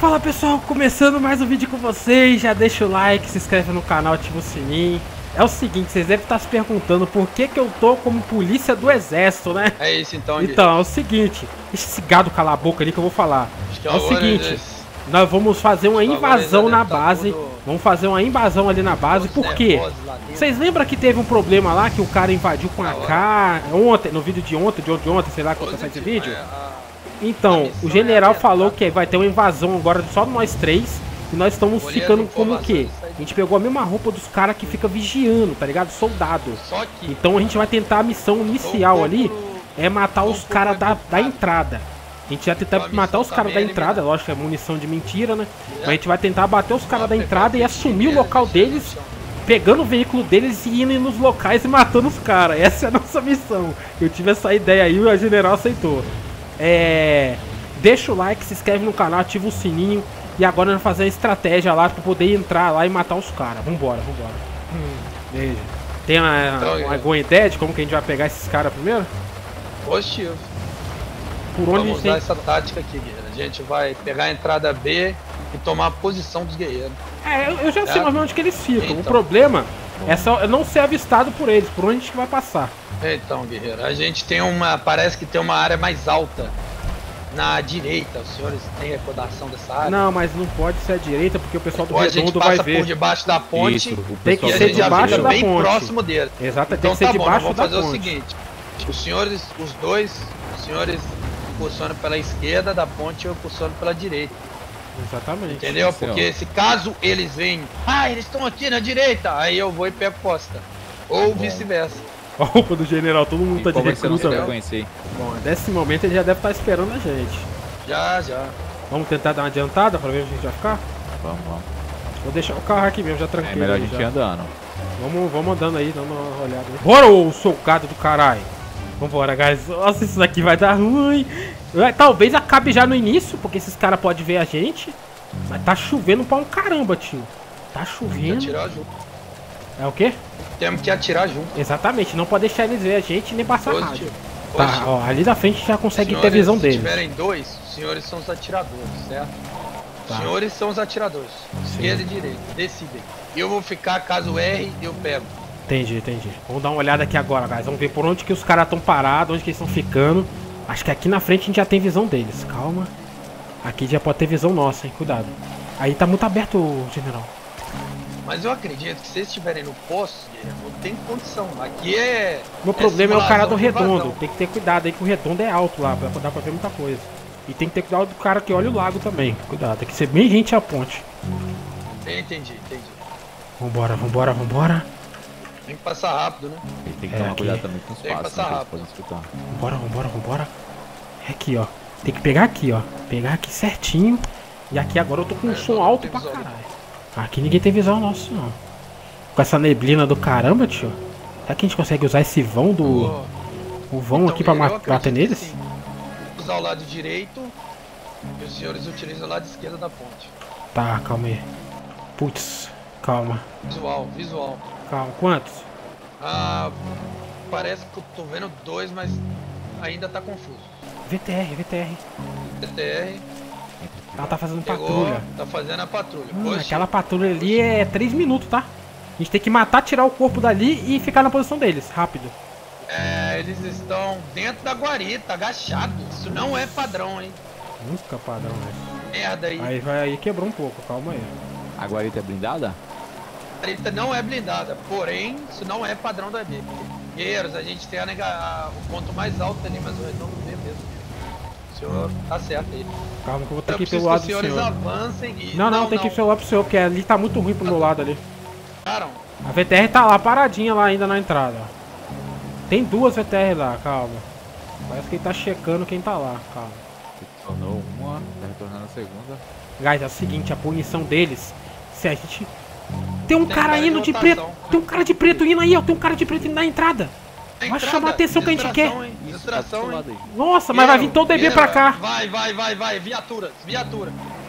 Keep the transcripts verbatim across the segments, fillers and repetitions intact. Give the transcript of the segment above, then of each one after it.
Fala pessoal, começando mais um vídeo com vocês, já deixa o like, se inscreve no canal, ativa o sininho. É o seguinte, vocês devem estar se perguntando por que que eu tô como polícia do exército, né? É isso então, Então, é o seguinte, esse gado cala a boca ali que eu vou falar. É o seguinte, nós vamos fazer uma invasão na base, vamos fazer uma invasão ali na base, por quê? Vocês lembram que teve um problema lá, que o cara invadiu com a K ontem, no vídeo de ontem, de ontem, de ontem, sei lá, quando sai esse vídeo? Então, o general falou que vai ter uma invasão agora só nós três. E nós estamos ficando como o quê? A gente pegou a mesma roupa dos caras que fica vigiando, tá ligado? Soldado. Então a gente vai tentar a missão inicial ali, é matar os caras da, da entrada. A gente vai tentar matar os caras da entrada, lógico que é munição de mentira, né? Mas a gente vai tentar bater os caras da entrada e assumir o local deles, pegando o veículo deles e indo nos locais e matando os caras. Essa é a nossa missão. Eu tive essa ideia aí e o general aceitou. É... Deixa o like, se inscreve no canal, ativa o sininho. E agora nós vamos fazer a estratégia lá pra poder entrar lá e matar os caras. Vambora, vambora. Hum, veja. Tem uma, uma, alguma ideia de como que a gente vai pegar esses caras primeiro? Positivo. Por onde Vamos a gente usar tem... essa tática aqui, guerreiro. A gente vai pegar a entrada B e tomar a posição dos guerreiros. É, eu, eu já sei mais ou menos onde que eles ficam. Então. O problema é só não ser avistado por eles, por onde a gente vai passar. Então, guerreiro, a gente tem uma... Parece que tem uma área mais alta na direita. Os senhores têm recordação dessa área? Não, mas não pode ser à direita, porque o pessoal do Ou a gente Redondo passa vai ver. por debaixo da ponte. Isso, Tem que e a ser gente já debaixo fica da bem ponte. próximo dele. Exato, tem Então que ser tá bom, nós debaixo vamos da fazer ponte. o seguinte. Os senhores, os dois, os senhores posicionam pela esquerda da ponte e eu posiciono pela direita. Exatamente. Entendeu? Porque se caso eles venham, ah, eles estão aqui na direita, aí eu vou e pego costa. Ou vice-versa. A roupa do general, todo mundo tá de recruta. Conheci. Bom, nesse momento ele já deve estar esperando a gente. Já, já. Vamos tentar dar uma adiantada pra ver onde a gente vai ficar? Vamos, vamos. Vou deixar o carro aqui mesmo, já tranquilo. É melhor a aí, gente já. ir andando. Vamos, vamos andando aí, dando uma olhada aí. Bora, ô seu gado do caralho! Vambora, guys. Nossa, isso daqui vai dar ruim. Talvez acabe já no início, porque esses caras podem ver a gente. Mas tá chovendo pra um caramba, tio. Tá chovendo. Atirar junto. É o quê? Temos que atirar junto. Exatamente, não pode deixar eles ver a gente nem passar rádio. Positivo. Tá, Positivo. ó, ali da frente já consegue Senhores, ter visão se deles. tiverem dois, os senhores são os atiradores, certo? Tá. Os senhores são os atiradores. Esquerda e direita. Decidem. Eu vou ficar, caso erre, eu pego. Entendi, entendi. Vamos dar uma olhada aqui agora, guys. Vamos ver por onde que os caras estão parados, onde que eles estão ficando. Acho que aqui na frente a gente já tem visão deles. Calma. Aqui já pode ter visão nossa, hein? Cuidado. Aí tá muito aberto, general. Mas eu acredito que se eles estiverem no posto, não tem condição. Aqui é... Meu problema é o cara do simulação de Redondo. invasão. Tem que ter cuidado aí que o Redondo é alto lá, pra dar pra ver muita coisa. E tem que ter cuidado do cara que olha o lago também. Cuidado, tem que ser bem gente a ponte. Entendi, entendi. Vambora, vambora, vambora. Tem que passar rápido, né? Ele tem que É, tomar aqui. cuidado também com os Tem que passos, passar né, que eles rápido. podem escutar. Vambora, vambora, vambora. É aqui, ó. Tem que pegar aqui, ó. Pegar aqui certinho. E aqui agora eu tô com um som alto pra caralho. Aqui ninguém tem visão nossa, não. Com essa neblina do caramba, tio. Será que a gente consegue usar esse vão do... O vão Então, aqui pra eu ma- acredito bater que neles? sim. Usar o lado direito e os senhores utilizam o lado esquerdo da ponte. Tá, calma aí. Putz, calma. Visual, visual. Calma, quantos? Ah, parece que eu tô vendo dois, mas ainda tá confuso. V T R, V T R. T T R Ela tá fazendo pegou, patrulha. tá fazendo a patrulha. Hum, Positivo. aquela patrulha ali é três minutos, tá? A gente tem que matar, tirar o corpo dali e ficar na posição deles, rápido. É, eles estão dentro da guarita, agachados. Isso não é padrão, hein? Nunca padrão, né? Merda aí. Aí vai aí, quebrou um pouco, calma aí. A guarita é blindada? A guarita não é blindada, porém, isso não é padrão da B. Guerreiros, a gente tem a nega, a- o ponto mais alto ali, mas o redondo B mesmo. O senhor tá certo aí. Calma que eu vou ter Eu que ir preciso pelo que lado os do senhores senhor. avancem e... Não, não, tem que ir pelo lado pro senhor, porque ali tá muito ruim pro meu lado ali. Pararam. A V T R tá lá, paradinha lá ainda na entrada. Tem duas V T R lá, calma. Parece que ele tá checando quem tá lá, calma. Tornou uma, tá retornando a segunda. Guys, é o seguinte, a punição deles, se a gente... Tem um Tem cara cara de indo de rotação. preto, tem um cara de preto indo aí, ó, tem um cara de preto indo na entrada. Vai Entrada, chamar a atenção que a gente quer. distração, hein? Isso, tá do Distração, seu hein? lado aí. Nossa, mas vai vir todo E B pra cá. Vai, vai, vai, vai. Viaturas, viatura.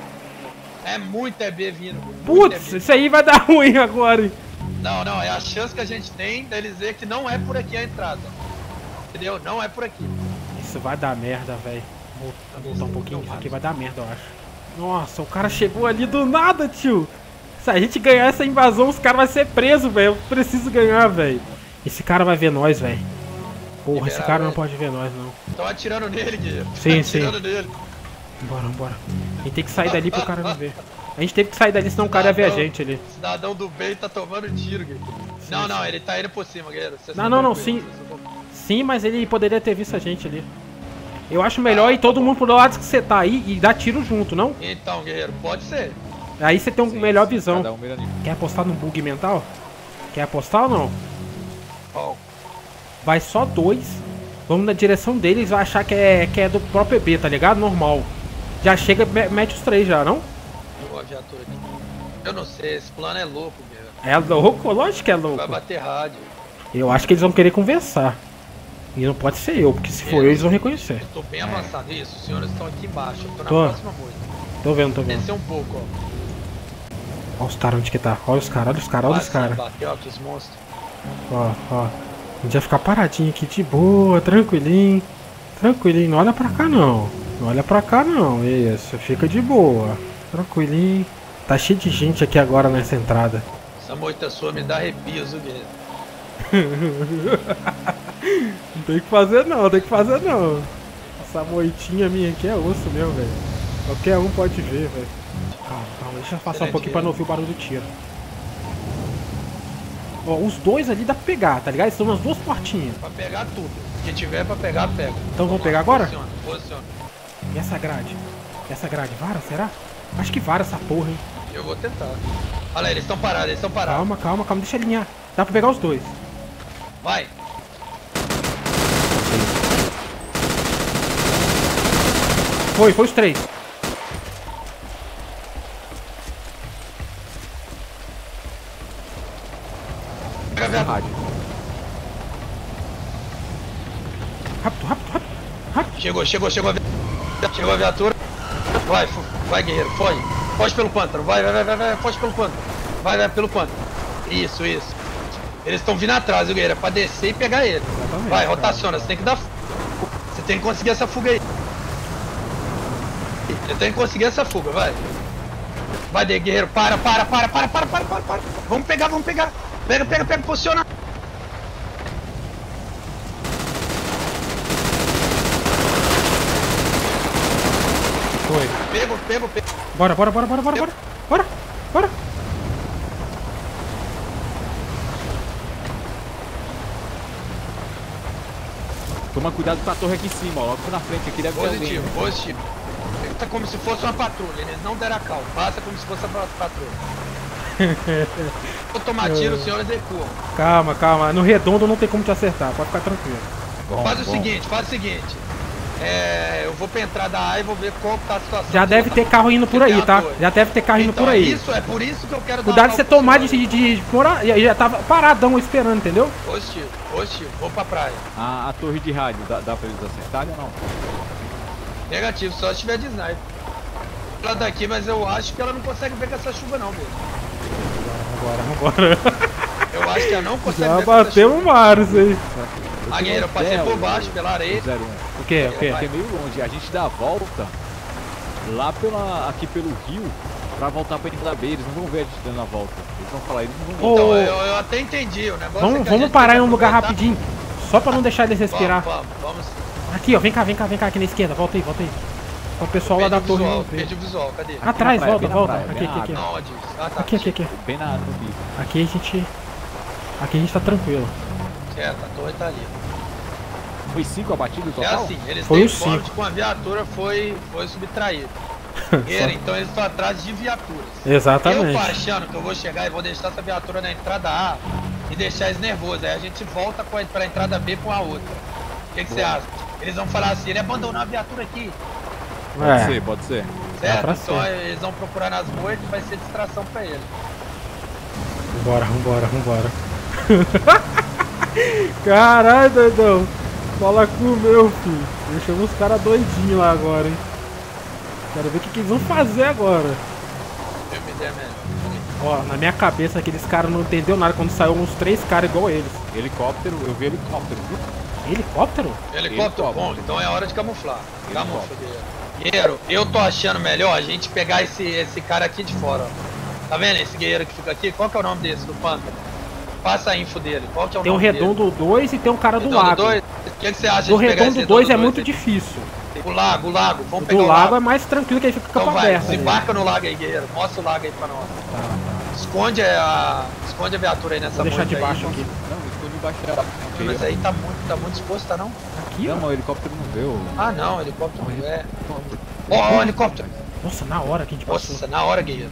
É muito E B vindo. muito Putz, E B. isso aí vai dar ruim agora, hein. Não, não, é a chance que a gente tem deles ver que não é por aqui a entrada. Entendeu? Não é por aqui. Isso vai dar merda, velho. Vou voltar um pouquinho, isso aqui vai dar merda, eu acho. Nossa, o cara chegou ali do nada, tio. Se a gente ganhar essa invasão, os caras vão ser presos, velho. Eu preciso ganhar, velho. Esse cara vai ver nós, velho. Porra, Liberar, esse cara véio. não pode ver nós, não. Estão atirando nele, Guilherme. Sim, sim. atirando nele. Bora, bora. A gente tem que sair dali pro cara não ver. A gente teve que sair dali, senão cidadão, o cara ia ver a gente ali. Cidadão do bem tá tomando tiro, Guilherme. Não, sim, não, sim. Ele tá indo por cima, Guilherme. Não, não, não, sim. Sim, mas ele poderia ter visto a gente ali. Eu acho melhor ah, ir todo tá mundo pro lado que você tá aí e dar tiro junto, não? Então, guerreiro, pode ser. Aí você tem uma melhor sim, visão. Um Quer apostar no bug mental? Quer apostar ou não? Oh. Vai só dois. Vamos na direção deles, vai achar que é, que é do próprio E B, tá ligado? Normal. Já chega, mete os três já, não? Eu não sei, esse plano é louco, guerreiro. É louco? Lógico que é louco. Vai bater rádio. Eu acho que eles vão querer conversar. E não pode ser eu, porque se for eu, eles vão reconhecer. Eu tô bem avançado. Isso, os senhores estão aqui embaixo. Eu tô na tô. próxima moita. Tô vendo, tô vendo. Descer um pouco, ó. Olha os caras onde que tá. Olha os caras, olha os caras, olha os caras. Bateu aqui os monstros. Ó, ó. A gente vai ficar paradinho aqui de boa, tranquilinho. Tranquilinho. Não olha pra cá não. Não olha pra cá não. Isso, fica de boa. Tranquilinho. Tá cheio de gente aqui agora nessa entrada. Essa moita sua me dá arrepios, viu, guerreiro? Não tem que fazer não, tem que fazer não. Essa moitinha minha aqui é osso mesmo, velho. Qualquer um pode ver, velho. Calma, calma, deixa eu passar um pouquinho pra não ouvir o barulho do tiro. Ó, os dois ali dá pra pegar, tá ligado? Estão nas duas portinhas. Pra pegar tudo. Quem tiver pra pegar, pega. Então vamos pegar agora? Posiciona, posiciona. E essa grade? Essa grade, vara, será? Acho que vara essa porra, hein? Eu vou tentar. Olha lá, eles estão parados, eles estão parados. Calma, calma, calma, deixa alinhar. Dá pra pegar os dois. Vai. Foi, foi os três. Pega a rádio. Rápido, rápido, rápido, rápido. Chegou, chegou, chegou a viatura. Chegou a viatura. Vai, vai, guerreiro, foge. Foge pelo pântano, vai, vai, vai, vai, vai, foge pelo pântano. Vai, vai, pelo pântano. Isso, isso. Eles estão vindo atrás, viu, guerreiro? É pra descer e pegar ele. Exatamente, vai, rotaciona, você tem que dar... Você tem que conseguir essa fuga aí. Você tem que conseguir essa fuga, vai. Vai, guerreiro, para, para, para, para, para, para, para, para. Vamos pegar, vamos pegar. Pega, pega, pega, posiciona. Foi. Pego, pego, pego. Bora, bora, bora, bora, bora, bora. Bora, bora. Toma cuidado com a torre aqui em cima, ó. Logo na frente aqui deve ter alguém. Positivo, positivo. Tá como se fosse uma patrulha, eles não deram a calma. Passa como se fosse uma patrulha. Vou tomar tiro, os senhores recuam. Calma, calma. No redondo não tem como te acertar, pode ficar tranquilo. Bom, faz bom. o seguinte, faz o seguinte. É, eu vou pra entrada A e vou ver qual tá a situação. Já deve ter carro indo por aí, tá? Já deve ter carro indo então, por aí. Isso, é por isso que eu quero Cuidado de você tomar de, de, de, de morar. Já tava paradão esperando, entendeu? Positivo, positivo. Vou pra praia. A, a torre de rádio, dá, dá pra eles acertarem ou não? Negativo, só se tiver de sniper. Ela daqui, mas eu acho que ela não consegue ver com essa chuva não, mesmo. Vambora, vambora. Eu acho que ela não consegue Já ver bateu o mar, isso aí. A guerreira, eu passei por baixo, pela areia. O que? O que? É meio longe. A gente dá a volta lá pela, aqui pelo rio pra voltar pra entrada B. Eles não vão ver a gente dando a volta. Eles vão falar, eles não vão ver. Então, eu, eu até entendi. O negócio vamos é que vamos parar em um lugar rapidinho. Só pra não deixar eles respirar. Vamos, vamos, vamos. Aqui, ó. Vem cá, vem cá, vem cá. Aqui na esquerda. Volta aí, volta aí. O pessoal lá da torre. Visual, perdi o visual, cadê? Atrás, praia, volta, volta. praia, aqui, aqui, aqui. Onde? Ah, tá. Aqui, aqui, aqui. Bem na área do bico. Aqui a gente... Aqui a gente tá tranquilo. Certo, a torre tá ali. Foi cinco abatidos total? É assim, eles foi têm os forte cinco. com a viatura foi, foi subtraída. Então eles estão atrás de viaturas. Exatamente. Eu tô achando que eu vou chegar e vou deixar essa viatura na entrada A e deixar eles nervosos. Aí a gente volta com a, pra entrada B com a outra. O que, que você acha? Eles vão falar assim, ele abandonou a viatura aqui. Pode é. ser, pode ser. Certo? Então ser. Eles vão procurar nas moitas e vai ser distração pra eles. Vambora, vambora, vambora. Caralho, doidão. Fala com o meu, filho. Deixamos os caras doidinhos lá agora, hein. Quero ver o que, que eles vão fazer agora. Eu me der melhor. Ó, na minha cabeça aqueles caras não entenderam nada quando saiu uns três caras igual eles. Helicóptero, eu vi helicóptero, viu? Helicóptero? Helicóptero, bom, então é hora de camuflar. Camufla, guerreiro. Guerreiro, eu tô achando melhor a gente pegar esse, esse cara aqui de fora, ó. Tá vendo esse guerreiro que fica aqui? Qual que é o nome desse, do pântano? Passa a info dele. Qual que é o tem nome dele? Tem o Redondo dois e tem o cara do Redondo Lago. dois? O que, que você acha do de pegar Redondo esse dois é dois muito aí? difícil. O Lago, o Lago. Vamos o pegar do o lago, lago é mais tranquilo que ele fica com então campo vai, aberto. se embarca no lago aí, guerreiro. Mostra o lago aí pra nós. Tá, tá. Esconde a, esconde a viatura aí nessa Vou deixar de aí, baixo vamos- aqui. Não, esconde embaixo da... Mas aí tá muito, tá muito exposto, tá não? Aqui, Não, ó. mas o helicóptero não veio. Ah não, helicóptero não é. Ó, ó, helicóptero. Nossa, na hora que a gente passou. Nossa, na hora, guerreiro.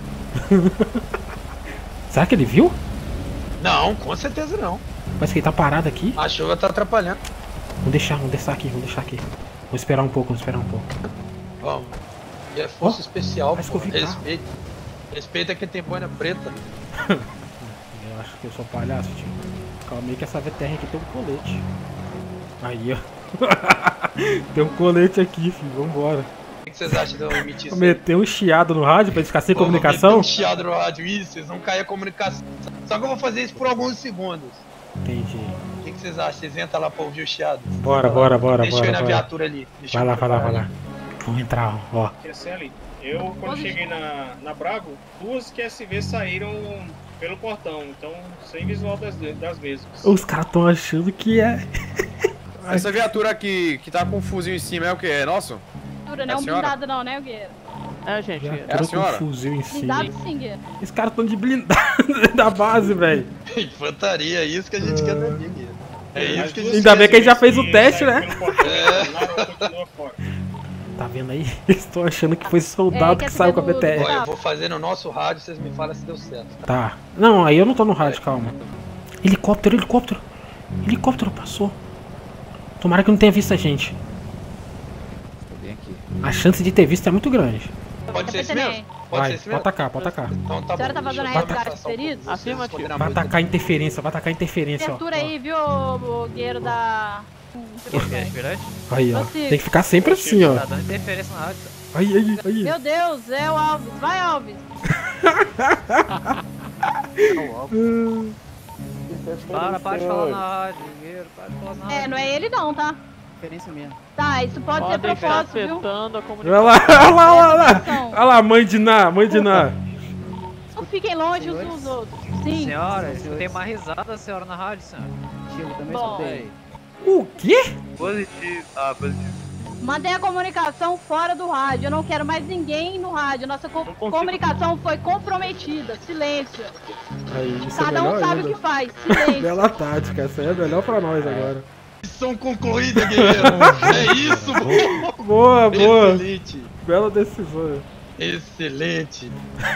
Será que ele viu? Não, com certeza não. Parece que ele tá parado aqui. A chuva tá atrapalhando. Vamos deixar, vamos deixar aqui, vamos deixar aqui. Vou esperar um pouco, vamos esperar um pouco. Vamos. E é força Ó, especial, parece que pô. eu vi carro. Respeita. Respeita quem tem boina preta. Eu acho que eu sou palhaço, tio. Calma aí que essa V T R aqui tem um colete. Aí, ó. Tem um colete aqui, filho. Vambora. O que vocês acham de eu emitir isso? Vou meter um chiado no rádio pra eles ficar sem Vou comunicação? meter um chiado no rádio, isso, vocês vão cair a comunicação. Só que eu vou fazer isso por alguns segundos. Entendi. O que, que vocês acham? Vocês entram lá pra ouvir o chiado? Bora, bora, bora, Deixa bora. eu ir na bora. viatura ali. Deixa Vai eu lá, vai lá, vai preparar lá. Vamos entrar, ó. Q S L, eu quando cheguei na, na Bravo, duas Q S V saíram pelo portão, então sem visual das, das mesmas. Os caras tão achando que é. Essa viatura aqui que tá com um fuzil em cima é o que? É nosso? Não é É a um senhora? blindado não, né, Guerreiro? É, gente. Já É a com senhora? um fuzil em cima. Blindado sim, Guerreiro. Os caras tão de blindado dentro da base, velho. Infantaria, é isso que a gente quer ver, Guilherme. É isso que a gente Ainda quer bem que a gente já Q S fez V o teste, saíram né? pelo portão, É. Lauro continua fora. Tá vendo aí? Eles estão achando que foi soldado É, quer que saiu com a saber B do- T R. Olha, eu vou fazer no nosso rádio, vocês me falam se deu certo. Tá. Não, aí eu não tô no rádio, calma. Helicóptero, helicóptero. Helicóptero passou. Tomara que não tenha visto a gente. Tô bem aqui. A chance de ter visto é muito grande. Pode ser esse também. mesmo? Pode Vai, ser esse pode mesmo? atacar, pode atacar. Então tá A senhora bom, tá deixa fazendo eu aí só resgate passar um feridos? pouco, vocês Afirmativo. esconderem a Vai música. atacar interferência, vai atacar interferência, ó. Abertura aí, viu, o Guerreiro da... Interferência? Aí, ó. Prossiga. Tem que ficar sempre assim, ó. Tá dando interferência na rádio. Aí, aí, aí. Meu Deus, é o Alves. Vai, Alves. Para, para de falar na rádio, Guerreiro. Para de falar na rádio. É, não é ele não, tá? Diferença mesmo. Tá, isso pode ser Podem estar propósito, viu? afetando a Olha comunicação. lá, olha lá, olha lá. Atenção. Olha lá, mãe de Ná, mãe de Ná. Não fiquem longe uns dos outros. Sim. Senhora, eu escutei uma risada, senhora, na rádio, senhora. Tio, também Bom. escutei. O quê? Positivo. Ah, positivo. Mantenha a comunicação fora do rádio. Eu não quero mais ninguém no rádio. Nossa co- comunicação foi comprometida. Silêncio. Aí, isso é Cada um melhor sabe o ainda. que faz. Silêncio. Bela tática, essa aí é melhor pra nós agora. Missão concluída, guerreiro. É isso, pô. Boa, boa. Excelente. Bela decisão. Excelente.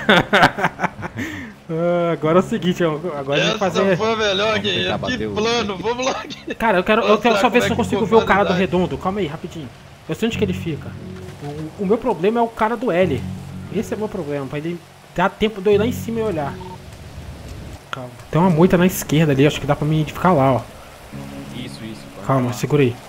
Ah, agora é o seguinte, ó, agora a gente Essa fazer... foi a melhor, guerreiro. tentar Que bater o- plano. Vamos lá, guerreiro. Cara, eu quero, eu Vamos quero lá, só ver como se é eu que consigo ficou ver o cara do a redondo. Calma aí, rapidinho. Eu sei onde que ele fica. O, o meu problema é o cara do L. Esse é o meu problema, pra ele dar tempo de eu ir lá em cima e olhar. Calma. Tem uma moita na esquerda ali, acho que dá pra mim ficar lá, ó. Isso, isso. pode Calma, falar. segura aí.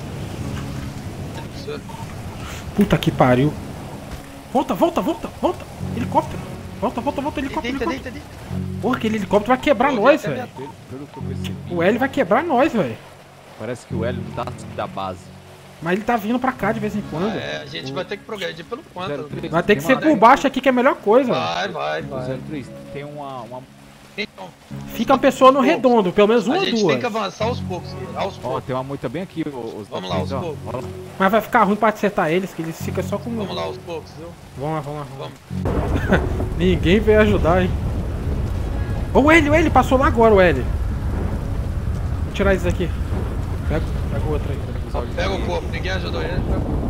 Puta que pariu. Volta, volta, volta, volta. Helicóptero. Volta, volta, volta, helicóptero, Deita, helicóptero. deita, deita. Porra, aquele helicóptero vai quebrar Vou nós, ver até velho. Pelo, pelo que eu percebi, O L vai quebrar nós, velho. parece que o L não tá da base. Mas ele tá vindo pra cá de vez em quando. É, a gente vai ter que progredir pelo quanto. três, Vai ter que tem ser uma- por baixo aqui que é a melhor coisa. Vai, vai, O vai. zero três tem uma, uma... Então, Fica uma pessoa no redondo, pelo menos uma a ou gente duas. tem que avançar aos poucos, guerreiro. Aos Ó, poucos. tem uma moita bem aqui, os Vamos lá, aos ó. poucos. Rola. Mas vai ficar ruim pra acertar eles, que eles ficam só com... Vamos lá aos poucos, viu? Vamos lá, vamos lá. Vamos lá. Ninguém veio ajudar, hein. Ô, o L, o L, passou lá agora, o L. Vou tirar isso aqui. Pega, pega o outro aí. Pega o corpo, ninguém ajudou ele. Pega o corpo.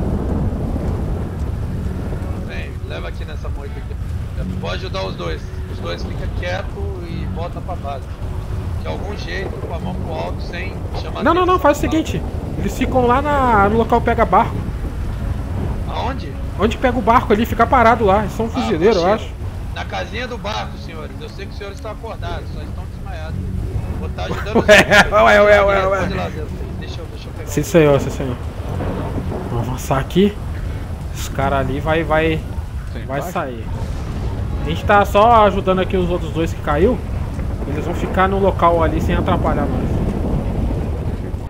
Vem, leva aqui nessa moita aqui. Pode ajudar os dois. Os dois ficam quietos e volta pra base. De algum jeito, com a mão pro alto, sem chamar Não, não, não, atenção. faz o seguinte. Eles ficam lá na, no local pega barco. Aonde? Onde pega o barco ali, fica parado lá. Eles são fuzileiros, eu Ah, acho. Na casinha do barco, senhores. Eu sei que os senhores estão acordados, só estão desmaiados. Vou estar ajudando os Ué, senhores. ué, ué, ué, ué. Pode ir lá dentro. Deixa eu, deixa eu pegar. Sim, senhor, sim, senhor. Vamos avançar aqui. Os caras ali vai, vai, Tem vai embaixo? sair. A gente tá só ajudando aqui os outros dois que caiu. Eles vão ficar no local ali sem atrapalhar nós.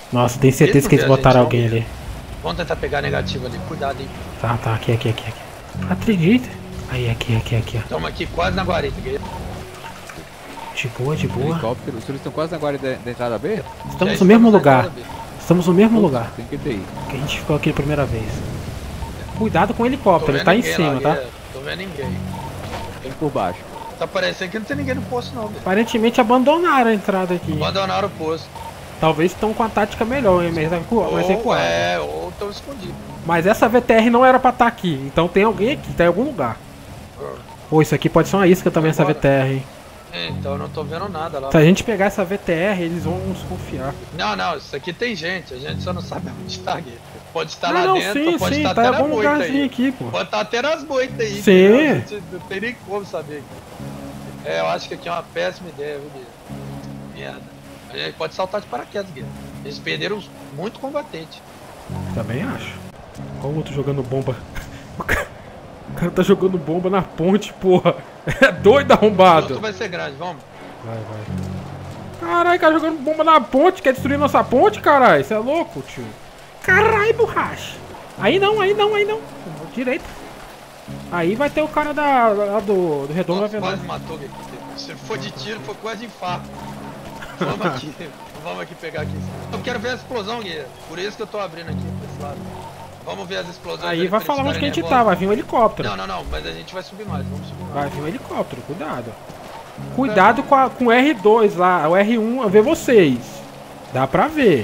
Nossa, tenho certeza que eles botaram alguém ali. Vamos tentar pegar negativo ali, cuidado, hein. Tá, tá, aqui, aqui, aqui, aqui. Acredita. Aí, aqui, aqui, aqui, ó. Estamos aqui quase na guarita, guerreiro. De boa, de boa. Helicóptero, os senhores estão quase na guarita da entrada B? Estamos no mesmo lugar. Estamos no mesmo lugar. Tem que ter aí. Que a gente ficou aqui a primeira vez. Cuidado com o helicóptero, ele tá em cima, lá, tá? guerreiro. Tô vendo ninguém. Tem por baixo. Tá parecendo que não tem ninguém no posto não, velho. Aparentemente abandonaram a entrada aqui. Abandonaram o posto. Talvez estão com a tática melhor, hein? Mas, mas ou, é, ou estão escondidos. Mas essa V T R não era pra estar aqui. Então tem alguém aqui, tá em algum lugar. Pô, isso aqui pode ser uma isca também, essa V T R, hein? É, então eu não tô vendo nada lá. Se a gente pegar essa V T R, eles vão nos confiar. Não, não, isso aqui tem gente. A gente só não sabe onde tá aqui. Pode estar não, lá não, dentro, sim, pode sim, estar tá até em na algum moita lugarzinho aí. aqui, pô. Pode estar até nas moitas aí. Sim. Não, gente, não tem nem como saber. É, eu acho que aqui é uma péssima ideia, viu, Guilherme? Merda. A gente pode saltar de paraquedas, Guilherme. Eles perderam muito combatente. Também acho. Olha o outro jogando bomba. O cara, o cara tá jogando bomba na ponte, porra. É doido arrombado. O vai ser grande, vamos. Vai, vai. Caralho, cara jogando bomba na ponte. Quer destruir nossa ponte, caralho? Você é louco, tio. Caralho, borracha. Aí não, aí não, aí não. Direito. Aí vai ter o cara da, da do, do redondo. Nossa, vai ver quase matou, Guilherme. Se for de tiro, foi quase infarto. Vamos aqui. Vamos aqui pegar aqui. Eu quero ver a explosão, Guilherme. Por isso que eu tô abrindo aqui pra esse lado. Vamos ver as explosões. Aí vai falar onde que a gente tá, vai vir um helicóptero. Não, não, não, mas a gente vai subir mais, vamos subir mais. Vai vir um helicóptero, cuidado. Cuidado com, a, com o R dois lá, o R um, a ver vocês. Dá pra ver.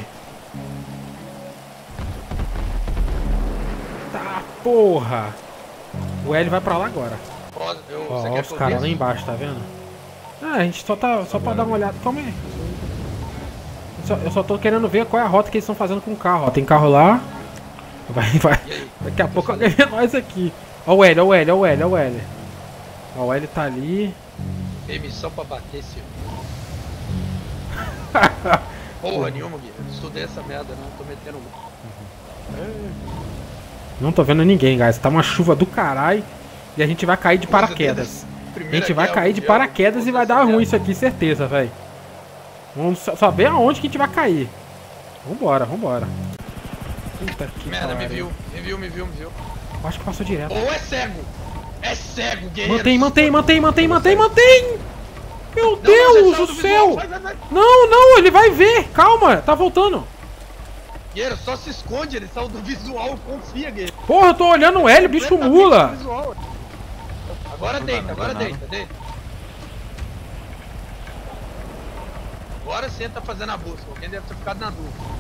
Tá, porra. O L vai pra lá agora. Eu, ó, você ó quer os caras lá embaixo, tá vendo? Ah, a gente só tá só pra dar uma olhada. Calma aí. Eu só, eu só tô querendo ver qual é a rota que eles estão fazendo com o carro. Ó, tem carro lá. Vai, vai. Daqui a pouco alguém vê nós aqui. Ó o L, ó o L, ó o L, ó o L. Ó o L tá ali. Emissão pra bater, senhor. Porra nenhuma, Guilherme. Estudei essa merda, não. Tô metendo um. Não tô vendo ninguém, guys. Tá uma chuva do caralho. E a gente vai cair de paraquedas. A gente vai cair de paraquedas e vai dar ruim isso aqui, certeza, velho. Vamos saber aonde que a gente vai cair. Vambora, vambora. Puta que merda, pariu. me viu, me viu, me viu, me viu. Acho que passou direto. Ou é cego! É cego, guerreiro! Mantém, mantém, mantém, mantém, mantém, mantém! Meu Deus do céu! Não, não, ele vai ver! Calma, tá voltando. Guerreiro, só se esconde, ele saiu do visual, confia, guerreiro. Porra, eu tô olhando o L, bicho mula. Agora deita, agora deita, deita. Agora sim tá fazendo a busca, alguém deve ter ficado na dúvida.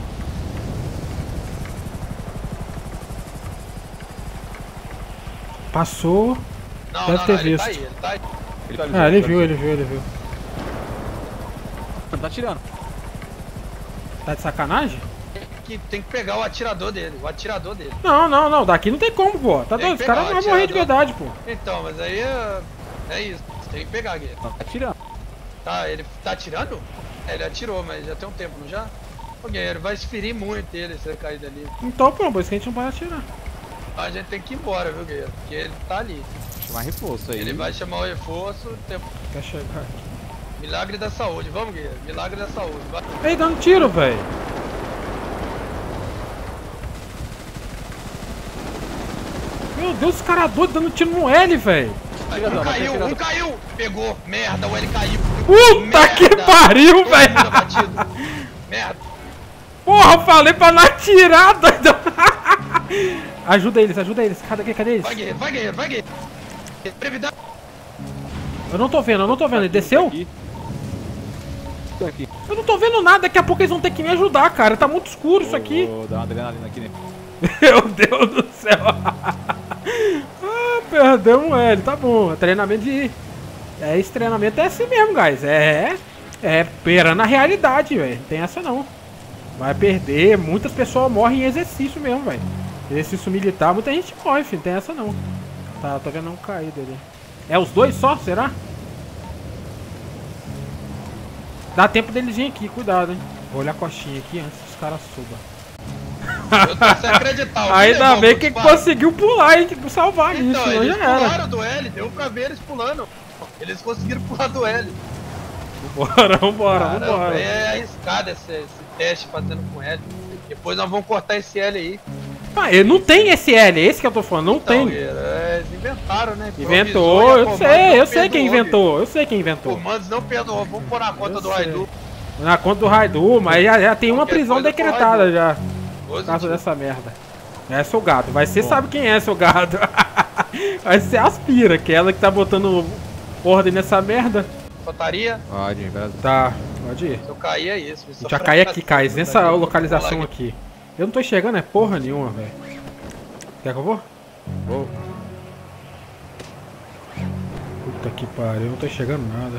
Passou. Não, deve não, ter não, visto. ele tá aí, ele tá aí. Ah, ele viu, ele viu, ele viu. Tá atirando. Tá de sacanagem? Que tem que pegar o atirador dele, o atirador dele. Não, não, não, daqui não tem como, pô. Tá doido, os caras não vão morrer de verdade, pô. Então, mas aí é, é isso, você tem que pegar, Guilherme. Tá atirando. Tá, ele tá atirando? É, ele atirou, mas já tem um tempo, não já? Ô, Guilherme, vai se ferir muito ele se ele cair dali. Então, pô, por isso que a gente não pode atirar. A gente tem que ir embora, viu, Guilherme? Porque ele tá ali. Chamar reforço aí. Ele vai chamar o reforço. Tem... Quer chegar aqui. Milagre da saúde, vamos, Guilherme. Milagre da saúde. Vai. Ei, dando tiro, velho. Meu Deus, os caras doidos dando tiro no L, velho. Um caiu, um caiu. Pegou. Merda, o L caiu. Puta merda. que pariu, velho. Merda. Porra, falei pra não atirar, doido. Ajuda eles, ajuda eles. Cadê, cadê eles? Vai, guerreiro, vai, guerreiro, vai, guerreiro. Brevidade. Eu não tô vendo, eu não tô vendo. Ele desceu? Tô aqui. Eu não tô vendo nada. Daqui a pouco eles vão ter que me ajudar, cara. Tá muito escuro isso aqui. Vou dar uma adrenalina aqui nele. Meu Deus do céu. Ah, perdeu um L. Tá bom. Treinamento de... É, esse treinamento é assim mesmo, guys. É... É perando a realidade, velho. Não tem essa não. Vai perder. Muitas pessoas morrem em exercício mesmo, velho. Exercício militar, muita gente morre, filho. Não tem essa não. Tá, tô vendo um caído ali. É os dois só? Será? Dá tempo deles virem aqui, cuidado, hein. Vou olhar a coxinha aqui antes que os caras subam. Eu tô sem acreditar. Ainda bem que conseguiu pular e salvar então, isso, eles já era. pularam do L, deu pra ver eles pulando. Eles conseguiram pular do L. Vambora, vambora, Caramba, vambora. é arriscado esse, esse teste fazendo com L. Depois nós vamos cortar esse L aí. Ah, eu não tem esse L, é esse que eu tô falando, não Então, tem. É, eles inventaram, né? Inventou, eu sei, eu sei quem inventou, eu sei quem inventou. Comandos não perdoou, vamos pôr na conta do Raidu. Na conta do Raidu, mas já, já tem uma prisão decretada já. Por causa dessa merda. É seu gado, vai ser, sabe quem é seu gado. Vai ser Aspira, que é ela que tá botando ordem nessa merda. Faltaria? Pode, verdade. Tá, pode ir. Se eu cair é isso. A gente já cai aqui, cai, nessa localização aqui. Eu não tô enxergando é porra nenhuma, velho. Quer que eu vou? Vou. Puta que pariu, eu não tô enxergando nada.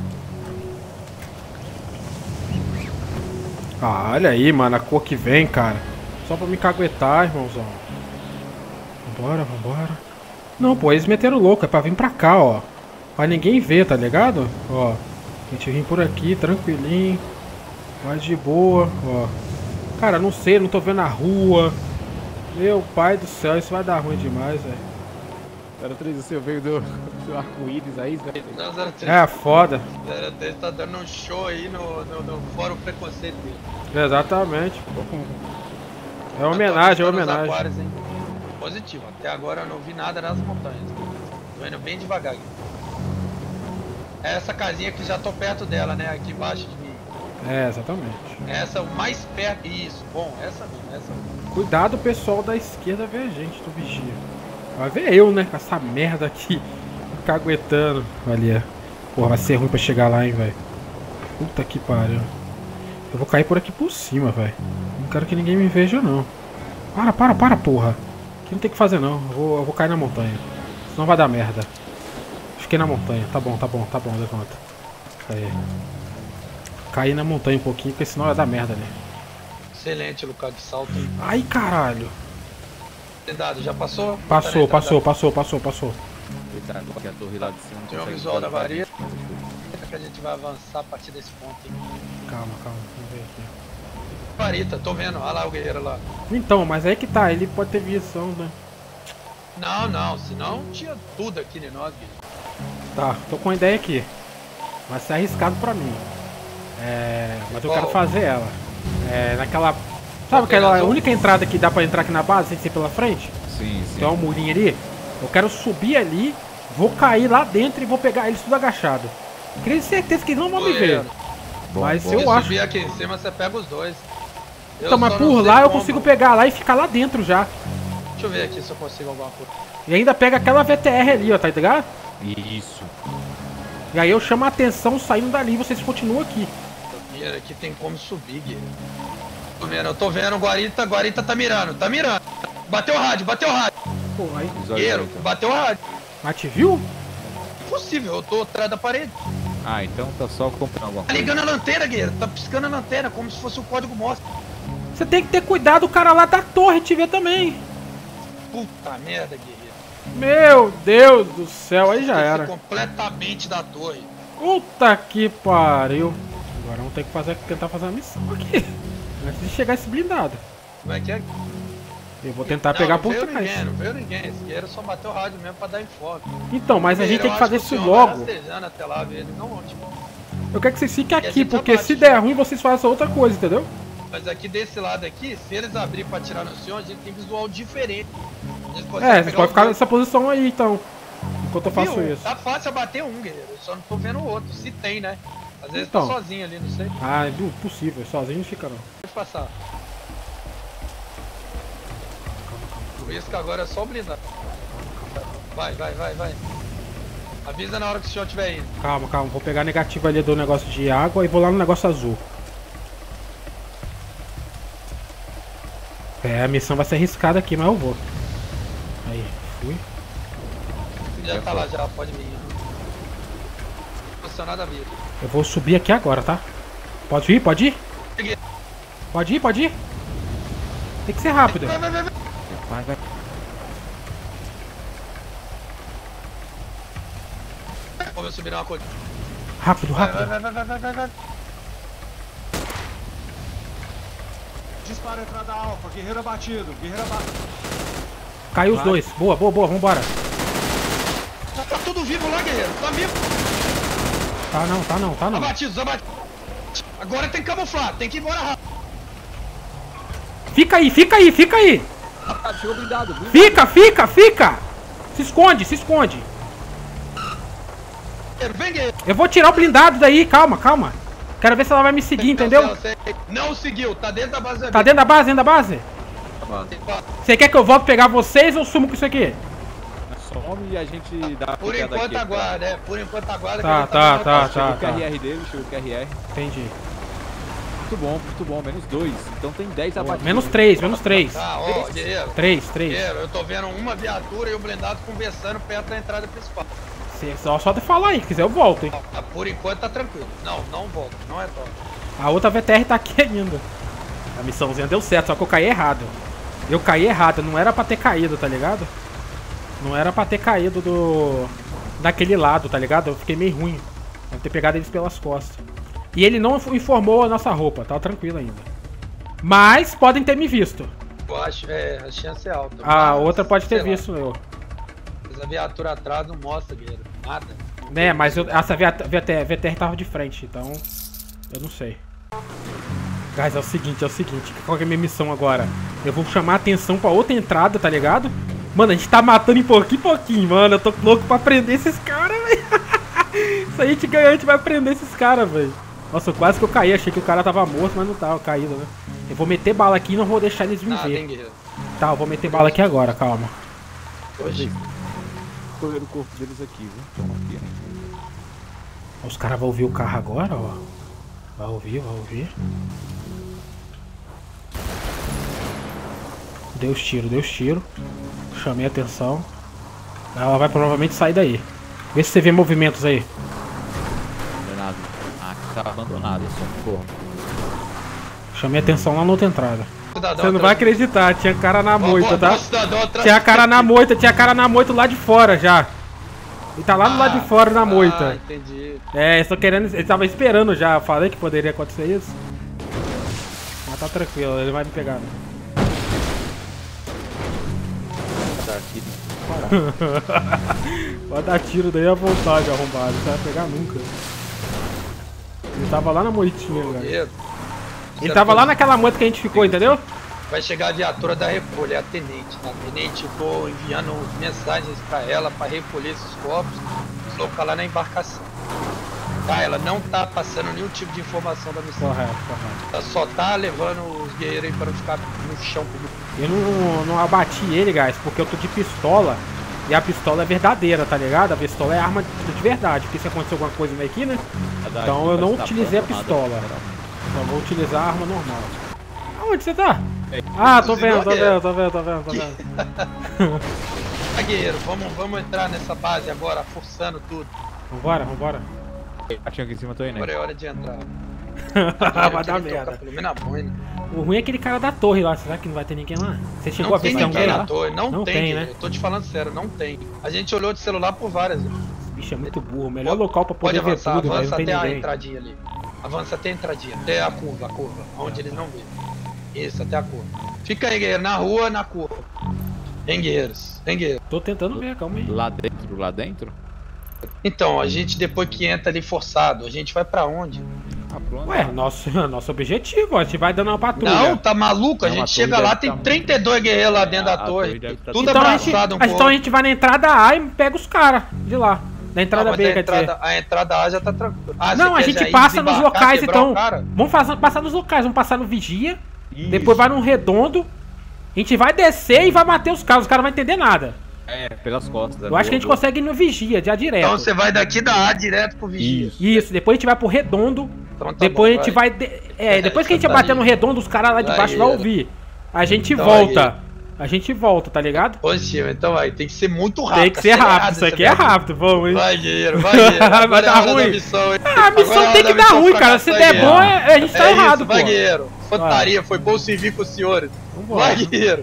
Ah, olha aí, mano, a cor que vem, cara. Só pra me caguetar, irmãozão. Vambora, vambora. Não, pô, eles meteram louco, é pra vir pra cá, ó. Pra ninguém ver, tá ligado? Ó, a gente vem por aqui, tranquilinho. Mais de boa, ó. Cara, não sei, não tô vendo a rua. Meu pai do céu, isso vai dar ruim demais, velho. zero três, o seu veio do, do arco-íris aí, velho. É, foda. zero três tá dando um show aí no, no, no Fórum Preconceito dele. Exatamente. É uma homenagem, é uma homenagem. Aquários, hein? Positivo, até agora eu não vi nada nas montanhas. Tô indo bem devagar aqui. É essa casinha que já tô perto dela, né? Aqui embaixo de mim. É, exatamente. Essa mais perto. Isso, bom, essa mesmo, essa mesmo. Cuidado, o pessoal da esquerda ver a gente do vigia. Vai ver eu, né? Com essa merda aqui. Caguetando. Olha. Porra, vai ser ruim pra chegar lá, hein, velho. Puta que pariu. Eu vou cair por aqui por cima, velho. Não quero que ninguém me veja, não. Para, para, para, porra. Aqui não tem o que fazer, não. Eu vou, eu vou cair na montanha. Senão vai dar merda. Fiquei na montanha. Tá bom, tá bom, tá bom. Levanta. Aí. Caí na montanha um pouquinho, porque senão vai dar merda ali. Excelente, Lucas, de salto. Ai, caralho. Cuidado, já passou? Passou, passou, passou, passou, passou. Cuidado, porque a torre lá de cima não tem um visual da varia. Que a gente vai avançar a partir desse ponto aí. Calma, calma, vamos ver aqui. Varita, tô vendo, olha lá o guerreiro lá. Então, mas aí que tá, ele pode ter visão, né? Não, não, senão tinha tudo aqui de nós, guerreiro. Tá, tô com uma ideia aqui. Vai ser arriscado pra mim. É, mas eu Qual? quero fazer ela. É, naquela... Sabe aquela única entrada que dá pra entrar aqui na base sem ser pela frente? Sim, sim. Tem um murinho ali. Eu quero subir ali, vou cair lá dentro e vou pegar eles tudo agachado. Queria certeza que eles não vão me ver. Bom, mas bom. eu Se acho... subir aqui em cima, você pega os dois. Eu Então, mas só por não sei lá eu como. consigo pegar lá e ficar lá dentro já. Deixa eu ver aqui se eu consigo alguma coisa. E ainda pega aquela V T R ali, ó, tá ligado? Isso. E aí eu chamo a atenção saindo dali e vocês continuam aqui. Guerreiro, aqui tem como subir, guerreiro. Tô vendo, eu tô vendo o Guarita, Guarita tá mirando, tá mirando. Bateu o rádio, bateu o rádio. Pô, aí... Guerreiro, bateu o rádio. Mas te viu? Impossível, eu tô atrás da parede. Ah, então tá só comprando alguma Tá coisa. ligando a lanterna, guerreiro, tá piscando a lanterna, como se fosse o código Morse. Você tem que ter cuidado, o cara lá da torre te vê também. Puta merda, guerreiro. Meu Deus do céu, aí já Esqueci era. completamente da torre. Puta que pariu. Agora vamos ter que fazer, tentar fazer a missão aqui. Antes de chegar esse blindado. Como é que é? Eu vou tentar Não, pegar não por veio trás. ninguém, não veio ninguém. Esse guerreiro só bateu o rádio mesmo pra dar enfoque. Então, mas a gente tem que fazer isso logo. Até lá, ele não, tipo, Eu quero que vocês fiquem E a aqui, gente porque abate, se né? der ruim, vocês façam outra coisa, entendeu? mas aqui desse lado aqui, se eles abrirem pra atirar no senhor, a gente tem visual diferente. A gente consegue É, pegar vocês podem os ficar dois. nessa posição aí, então. Enquanto eu faço Viu? isso. Tá fácil abater um, guerreiro. Eu só não tô vendo o outro. Se tem, né? Às vezes Então. tá sozinho ali, não sei. Ah, é impossível. Sozinho não fica, não. Pode passar. Por isso que agora é só blindar. Vai, vai, vai, vai. Avisa na hora que o senhor estiver indo. Calma, calma. Vou pegar a negativa ali do negócio de água e vou lá no negócio azul. É, a missão vai ser arriscada aqui, mas eu vou. Aí, fui. Já tá lá, já, pode vir. Posicionado a vida. Eu vou subir aqui agora, tá? Pode ir, pode ir? Pode ir, pode ir? Tem que ser rápido. Vai, vai, vai, vai. Vai, vai. Vamos subir uma coisa. Rápido, Vai, rápido. vai, vai, vai, vai, vai, vai. Dispara a entrada alfa, guerreiro abatido, guerreiro abatido. Caiu os dois. Boa, boa, boa. Vambora. Tá tudo vivo lá, guerreiro. Tá vivo. Tá não, tá não, tá não. Abatidos, abatidos. Agora tem que camuflar, tem que ir embora rápido. Fica aí, fica aí, fica aí. Chegou blindado, blindado. Fica, fica, fica. Se esconde, se esconde. Eu vou tirar o blindado daí, calma, calma. Quero ver se ela vai me seguir, entendeu? Não seguiu, tá dentro da base. Tá dentro da base, dentro da base? Você quer que eu volte pegar vocês ou sumo com isso aqui? Some e a gente dá Por enquanto aguarda, é. Por enquanto aguarda. Tá, tá, tá, tá. Chegou o Q R R dele, chegou o Q R R. Entendi. Muito bom, muito bom. Menos dois. Então tem dez abatidos. Menos três, menos três. Tá, ó, guerreiro. Três, três. Guerreiro, eu tô vendo uma viatura e o blindado conversando perto da entrada principal. Cê, só, só de falar aí, se quiser eu volto, hein. Por enquanto tá tranquilo. Não, não volta, não é top. A outra V T R tá aqui ainda. A missãozinha deu certo, só que eu caí errado. Eu caí errado, não era pra ter caído, tá ligado? Não era pra ter caído do... daquele lado, tá ligado? Eu fiquei meio ruim. Vou ter pegado eles pelas costas. E ele não informou a nossa roupa, tá tranquilo ainda. Mas podem ter me visto. Eu acho, é, a chance é alta. A mas, outra pode ter lá. visto eu. Mas a viatura atrás não mostra, guerreiro. Nada. Né, mas eu, essa V T R tava de frente, então... eu não sei. Guys, é o seguinte, é o seguinte. Qual que é a minha missão agora? Eu vou chamar a atenção pra outra entrada, tá ligado? Mano, a gente tá matando em pouquinho em pouquinho, mano. Eu tô louco pra prender esses caras, velho. Se a gente ganhar, a gente vai prender esses caras, velho. Nossa, quase que eu caí. Achei que o cara tava morto, mas não tava caído, né? Eu vou meter bala aqui e não vou deixar eles me ah, ver. Tá, eu vou meter bala aqui agora, calma. Hoje. Correr o corpo deles aqui, viu? Toma aqui, né? Os caras vão ouvir o carro agora, ó. Vai ouvir, vai ouvir. Deu os tiros, deu os tiros. Chamei a atenção. Ela vai provavelmente sair daí. Vê se você vê movimentos aí. Abandonado. Ah, aqui tá abandonado, só porra. Chamei a atenção lá na outra entrada. Você não vai acreditar, tinha cara na moita, tá? Tinha cara na moita, tinha cara na moita lá de fora já. Ele tá lá do lado de fora na moita. Ah, entendi. É, estou querendo. Ele tava esperando já. Eu falei que poderia acontecer isso. Mas tá tranquilo, ele vai me pegar. Né? Pode dar tiro daí à vontade, arrombado. Não vai pegar nunca. Ele tava lá na moitinha, velho. Ele tava lá naquela moita que a gente ficou, entendeu? Vai chegar a viatura da Repolho, é a tenente. A tenente, tô enviando mensagens pra ela pra recolher esses corpos e colocar lá na embarcação. Tá, ela não tá passando nenhum tipo de informação da missão. Correto, correto. Ela só tá levando os guerreiros aí pra não ficar no chão. Eu não, não abati ele, guys, porque eu tô de pistola. E a pistola é verdadeira, tá ligado? A pistola é arma de verdade. Porque se aconteceu alguma coisa aqui, né? Então eu não utilizei a pistola. Só vou utilizar a arma normal. Aonde você tá? Ah, tô vendo, tô vendo, tô vendo, tô vendo, tô vendo. Ah, guerreiro, vamos, vamos entrar nessa base agora, forçando tudo. Vambora, vambora. Aqui em cima, tô indo. Agora é hora de entrar. Vai dar merda. Boina. O ruim é aquele cara da torre lá, será que não vai ter ninguém lá? Você chegou não a ver tem se tem ninguém alguém na lá? torre, não, não tem, tem né? Eu tô te falando sério, não tem. A gente olhou de celular por várias. Esse bicho é muito burro, melhor pode, local pra poder pode avançar, ver tudo, avança véio, não até tem a entradinha ali. Avança até a entradinha, até a curva, a curva, onde eles não vêem. Isso, até a curva. Fica aí, guerreiro, na rua, na curva. Vem, guerreiros, vem, guerreiro. Tô tentando ver, calma aí. Lá dentro, lá dentro? Então, a gente depois que entra ali forçado, a gente vai pra onde? Ah, pronto. Ué, nosso, nosso objetivo, ó, a gente vai dando uma patrulha. Não, tá maluco? A Não, gente a chega lá, torre tem deve trinta e dois guerreiros lá dentro É, da a torre. torre deve tá Tudo então, abraçado a gente, um então pouco. a gente vai na entrada A e pega os caras de lá. Da entrada Não, B, a quer entrada, dizer. a entrada A já tá tranquila. Ah, Não, você a quer gente já ir passa nos desembarcar, locais, quebrar então. o cara? Vamos fazer, passar nos locais, vamos passar no vigia. Isso. Depois vai num redondo. A gente vai descer e vai bater os caras, os caras não vão entender nada. É, pelas costas. Eu acho que a gente consegue ir no vigia, já direto. Então você vai daqui da A direto pro vigia. Isso. Isso, depois a gente vai pro redondo. Então tá depois bom, a gente vai. de- É, depois que a gente Tá bater aí. no redondo, os caras lá de Tá baixo aí, vão é. ouvir. A gente Então volta. aí. A gente volta, tá ligado? Positivo, então vai, tem que ser muito rápido. Tem que ser acelerado rápido, isso esse aqui é negócio. rápido, vamos, hein? Vai, guerreiro, vai, guerreiro. Vai Agora dar é a hora ruim. da missão, hein? Ah, a Agora é missão hora tem da que dar missão ruim, cara. Se fracassar, der guerreiro. bom, é- a gente tá É errado, isso, pô. vai, guerreiro. Fantaria, foi bom servir com os senhores. Vambora. Vai, guerreiro.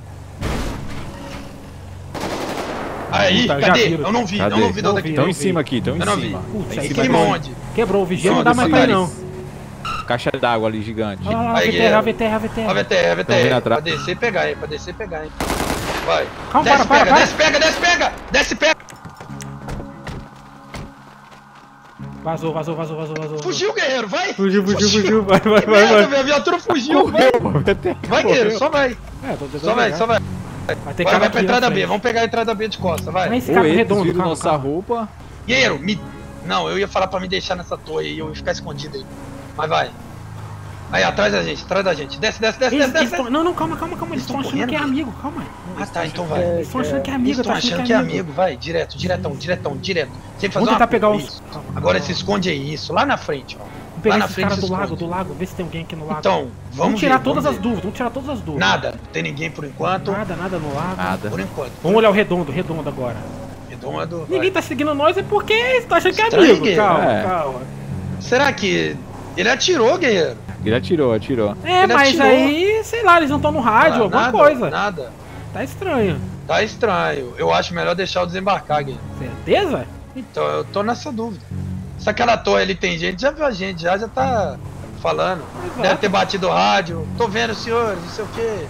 Aí, Puta, já cadê? viram. Eu não vi, Cadê? eu não vi de Não onde vi, aqui. Estão não em cima aqui, estão em Eu não vi. cima. Putz, Em aí cima quebrou. onde? Quebrou o vigia, não Não, dá mais pra ir, não. Caixa d'água ali gigante. Olha lá, a Aí, V T R, guerreiro. a V T R, a V T Ó, R. V T R, V T Tão vindo R. atrás. Pra descer e pegar, hein? Pra descer e pegar, hein? Vai. Calma, Desce, para, para, pega, para. desce, pega, desce, pega! Desce, pega! Vazou, vazou, vazou, vazou, vazou. Fugiu, guerreiro, vai! Fugiu, fugiu, fugiu, vai, vai, vai, merda, vai. A viatura fugiu, vai! Vai, guerreiro, só vai. É, tô tentando Só vai, pegar. só vai. Vai ter Vai, cara vai aqui pra na entrada B, frente. vamos pegar a entrada B de costa, vai. Mas esse Ô, cara eles redondo, viram calma, nossa calma. roupa. Guerreiro, me... Não, eu ia falar pra me deixar nessa torre aí, eu ia ficar escondido aí. Mas vai. Aí, atrás da gente, atrás da gente. Desce, desce, desce, Eles, desce, eles desce. tão... Não, não, calma, calma, calma. Eles estão achando correndo, que é cara. amigo, calma. Ah, tá, então vai. Eles estão achando que é amigo, Eles tá estão achando que é amigo, vai. Direto, diretão, diretão, direto. Tem que fazer Vamos uma tentar pegar curva, os... isso. Calma, Agora calma. se esconde aí, isso. Lá na frente, ó. Vamos pegar Lá na esses frente caras se do lago, esconde. do lago. Vê se tem alguém aqui no lago. Então, vamos Vamos tirar ver, todas vamos as ver. dúvidas, vamos tirar todas as dúvidas. Nada, não tem ninguém por enquanto. Nada, nada no lago. Nada. Por enquanto. Vamos olhar o redondo, redondo agora. Redondo. Ninguém vai. tá seguindo nós é porque eles tá achando que é Estranho, amigo. guerreiro. Calma, É. calma. Será que ele atirou, guerreiro? Ele atirou, atirou. É, Ele mas atirou. aí, sei lá, eles não estão no rádio, Ah, alguma nada, coisa. Nada. Tá estranho. Tá estranho. Eu acho melhor deixar o desembarcar, guerreiro. Certeza? Então, eu tô nessa dúvida. Se aquela torre ali tem gente, já viu a gente, já, já tá falando. Exato. Deve ter batido o rádio. Tô vendo, senhores, não sei o quê.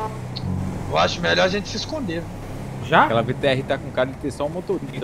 Eu acho melhor a gente se esconder. Já? Aquela V T R tá com cara de ter só um motorista.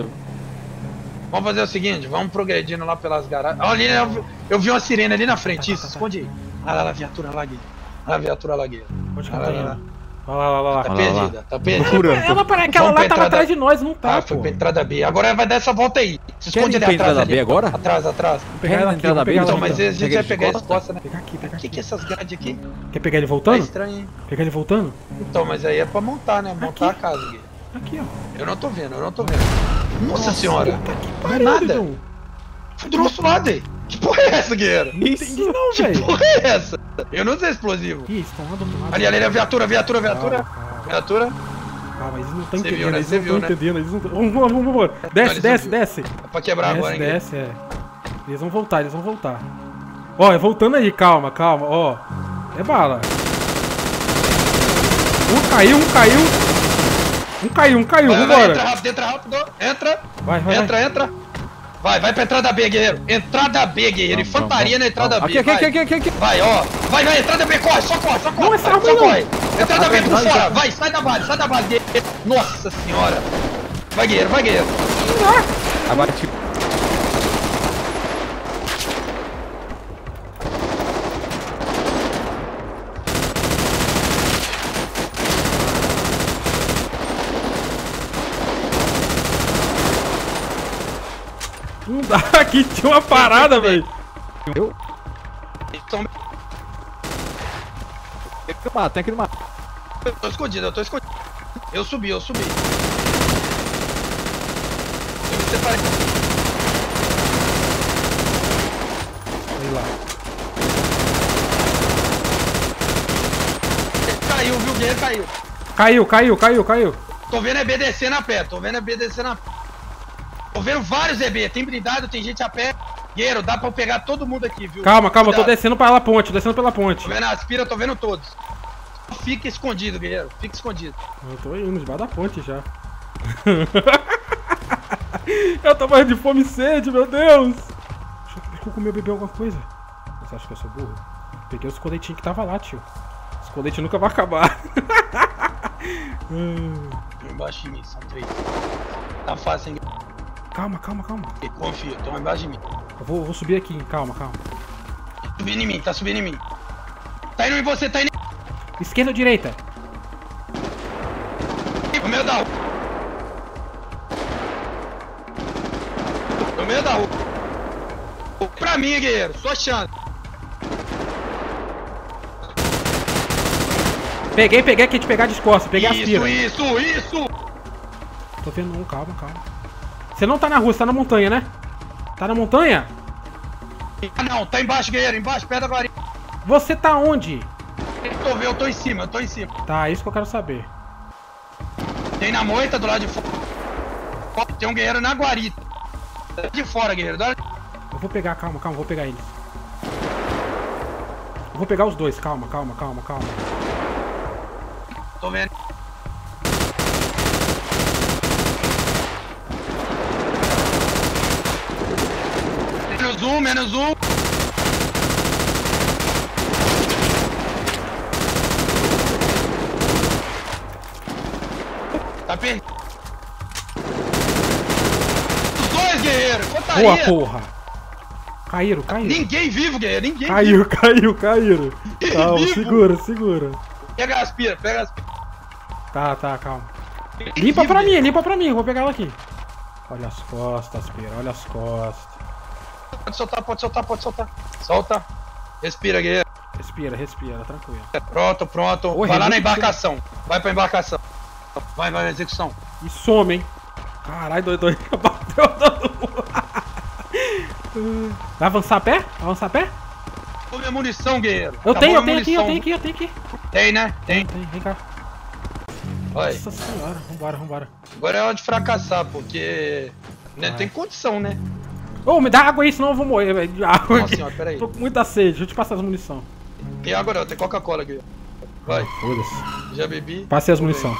Vamos fazer o seguinte, vamos progredindo lá pelas garagens. Olha ali, eu vi, eu vi uma sirene ali na frente, isso, esconde aí. Olha lá a viatura lá, Guilherme. Olha a viatura lá, Guilherme. Onde que Olha tá lá, lá, lá. indo? Olha lá, olha lá, Tá olha lá. perdida, tá perdida. Ela parece que ela Vamos lá pra tava entrada- atrás de nós, não tá, Ah, foi pô. pra entrada B. Agora vai dar essa volta aí. Se Querem esconde ali pra atrás. entrada ali. B agora? Atrás, atrás. Vou pegar ela aqui, entrada vou B, pegar ela Então, aqui. mas a gente Pega vai de pegar as costa? costas, né? Pegar aqui, pegar O que aqui. que é essas grades aqui? Quer pegar ele Tá voltando? estranho, hein? Pegar ele voltando? Então, mas aí é pra montar, né? Montar Aqui. a casa, Gui. Aqui, ó. Eu não tô vendo, eu não tô vendo. Nossa, senhora! Puta que Não é pariu, nada! Digão. Foi do nosso lado aí! Que porra é essa, guerreiro? Não entendi não, Que velho. porra é essa? Eu não sei explosivo. Ih, estão lá do outro lado. Ali, ali, ali, viatura, viatura, viatura. Calma, calma. Viatura. Calma, eles não estão Você entendendo, viu, né? eles Você não viu, estão né? entendendo, eles não tão... Vamos, vamos, vamos, vamos. Desce, eles desce, não desce. É pra quebrar agora, Desce, hein, Gui? desce, é. Eles vão voltar, eles vão voltar. Ó, é voltando aí, calma, calma, ó. É bala. Um caiu, um caiu. Um caiu, um caiu, Vai, vai, vambora. entra rápido, entra rápido. Entra. Vai, vai, Entra, entra. Vai, vai pra entrada B, guerreiro. Entrada B, guerreiro. Vamos, Infantaria vamos, na entrada vamos. B. Aqui, aqui, vai. aqui, aqui, aqui. Vai, ó. Vai, vai, entrada B, corre, só corre, só corre. Não, essa vai, arma só não. corre. Entrada B por Vai, fora. vai. Vai, sai da base, sai da base, guerreiro. Nossa senhora. Vai, guerreiro, vai, guerreiro. Abate. Não dá, aqui tinha uma parada, velho. Eu? Então, Tem que matar, tem que matar. eu tô escondido, eu tô escondido. Eu subi, eu subi. Eu me separei. Olha lá. Ele caiu, viu? O guerreiro caiu. Caiu, caiu, caiu, caiu. Tô vendo é B descendo a pé, tô vendo é B descendo a pé. Tô vendo vários E B, tem blindado, tem gente a pé. Guerreiro, dá pra eu pegar todo mundo aqui, viu? Calma, calma, eu tô Cuidado. descendo pela ponte, descendo pela ponte. Tô vendo a aspira, tô vendo todos. Fica escondido, guerreiro, fica escondido. Eu tô indo debaixo da ponte já. Eu tô morrendo de fome e sede, meu Deus. Deixa eu, deixa eu comer, beber alguma coisa. Você acha que eu sou burro? Peguei os coletinhos que tava lá, tio. Os coletes nunca vão acabar. Tô embaixo de mim, são três. Tá fácil, hein? Calma, calma, calma. Confia, tô embaixo de mim. Eu vou, eu vou subir aqui, calma, calma. Tá subindo em mim, tá subindo em mim. Tá indo em você, tá indo Esquerda ou direita? em no meio da rua. No meio da rua. Pra mim, guerreiro, sua chance. Peguei, peguei aqui de pegar de costas, peguei as Isso, piras. isso, isso. Tô vendo um, calma, calma. Você não tá na rua, você tá na montanha, né? Tá na montanha? Ah, não, tá embaixo, guerreiro, embaixo, perto da varinha. Você tá onde? Eu tô vendo, eu tô em cima, eu tô em cima. Tá, é isso que eu quero saber. Tem na moita do lado de fora. Tem um guerreiro na guarita. De fora, guerreiro. Da... Eu vou pegar, calma, calma, vou pegar eles. Eu vou pegar os dois, calma, calma, calma, calma. Tô vendo. Menos um, menos um. Tá perdido. Os dois, guerreiro. Boa, Contaria. porra! Caíram, caíram. Ninguém vivo, guerreiro, ninguém Caiu, vivo. caiu, caíram. Calma, vivo. segura, segura. Pega as piras, pega as piras. Tá, tá, calma. Limpa pra mim, limpa pra mim, eu vou pegar ela aqui. Olha as costas, Pira, olha as costas. Pode soltar, pode soltar, pode soltar. Solta. Respira, guerreiro. Respira, respira, tranquilo. Pronto, pronto. Ô, vai lá na Renan, embarcação. Vai pra embarcação. Vai, vai, execução. E some, hein? Caralho, doido, doido. Bateu todo mundo. Vai avançar a pé? Avançar a pé? Ô, minha munição, guerreiro. Eu Acabou tenho, eu minha tenho aqui, eu munição. tenho aqui, eu tenho aqui. Tem, né? Tem. Tem, vem cá. Vai. Nossa senhora, vambora, vambora. Agora é hora de fracassar, porque... Né, tem condição, né? Ô, me dá água aí, senão eu vou morrer, velho. Água Nossa aqui. senhora, peraí. Tô com muita sede, deixa eu te passar as munição. Tem água não, tem Coca-Cola aqui. Vai. Foda-se. Já bebi. Passei as munição.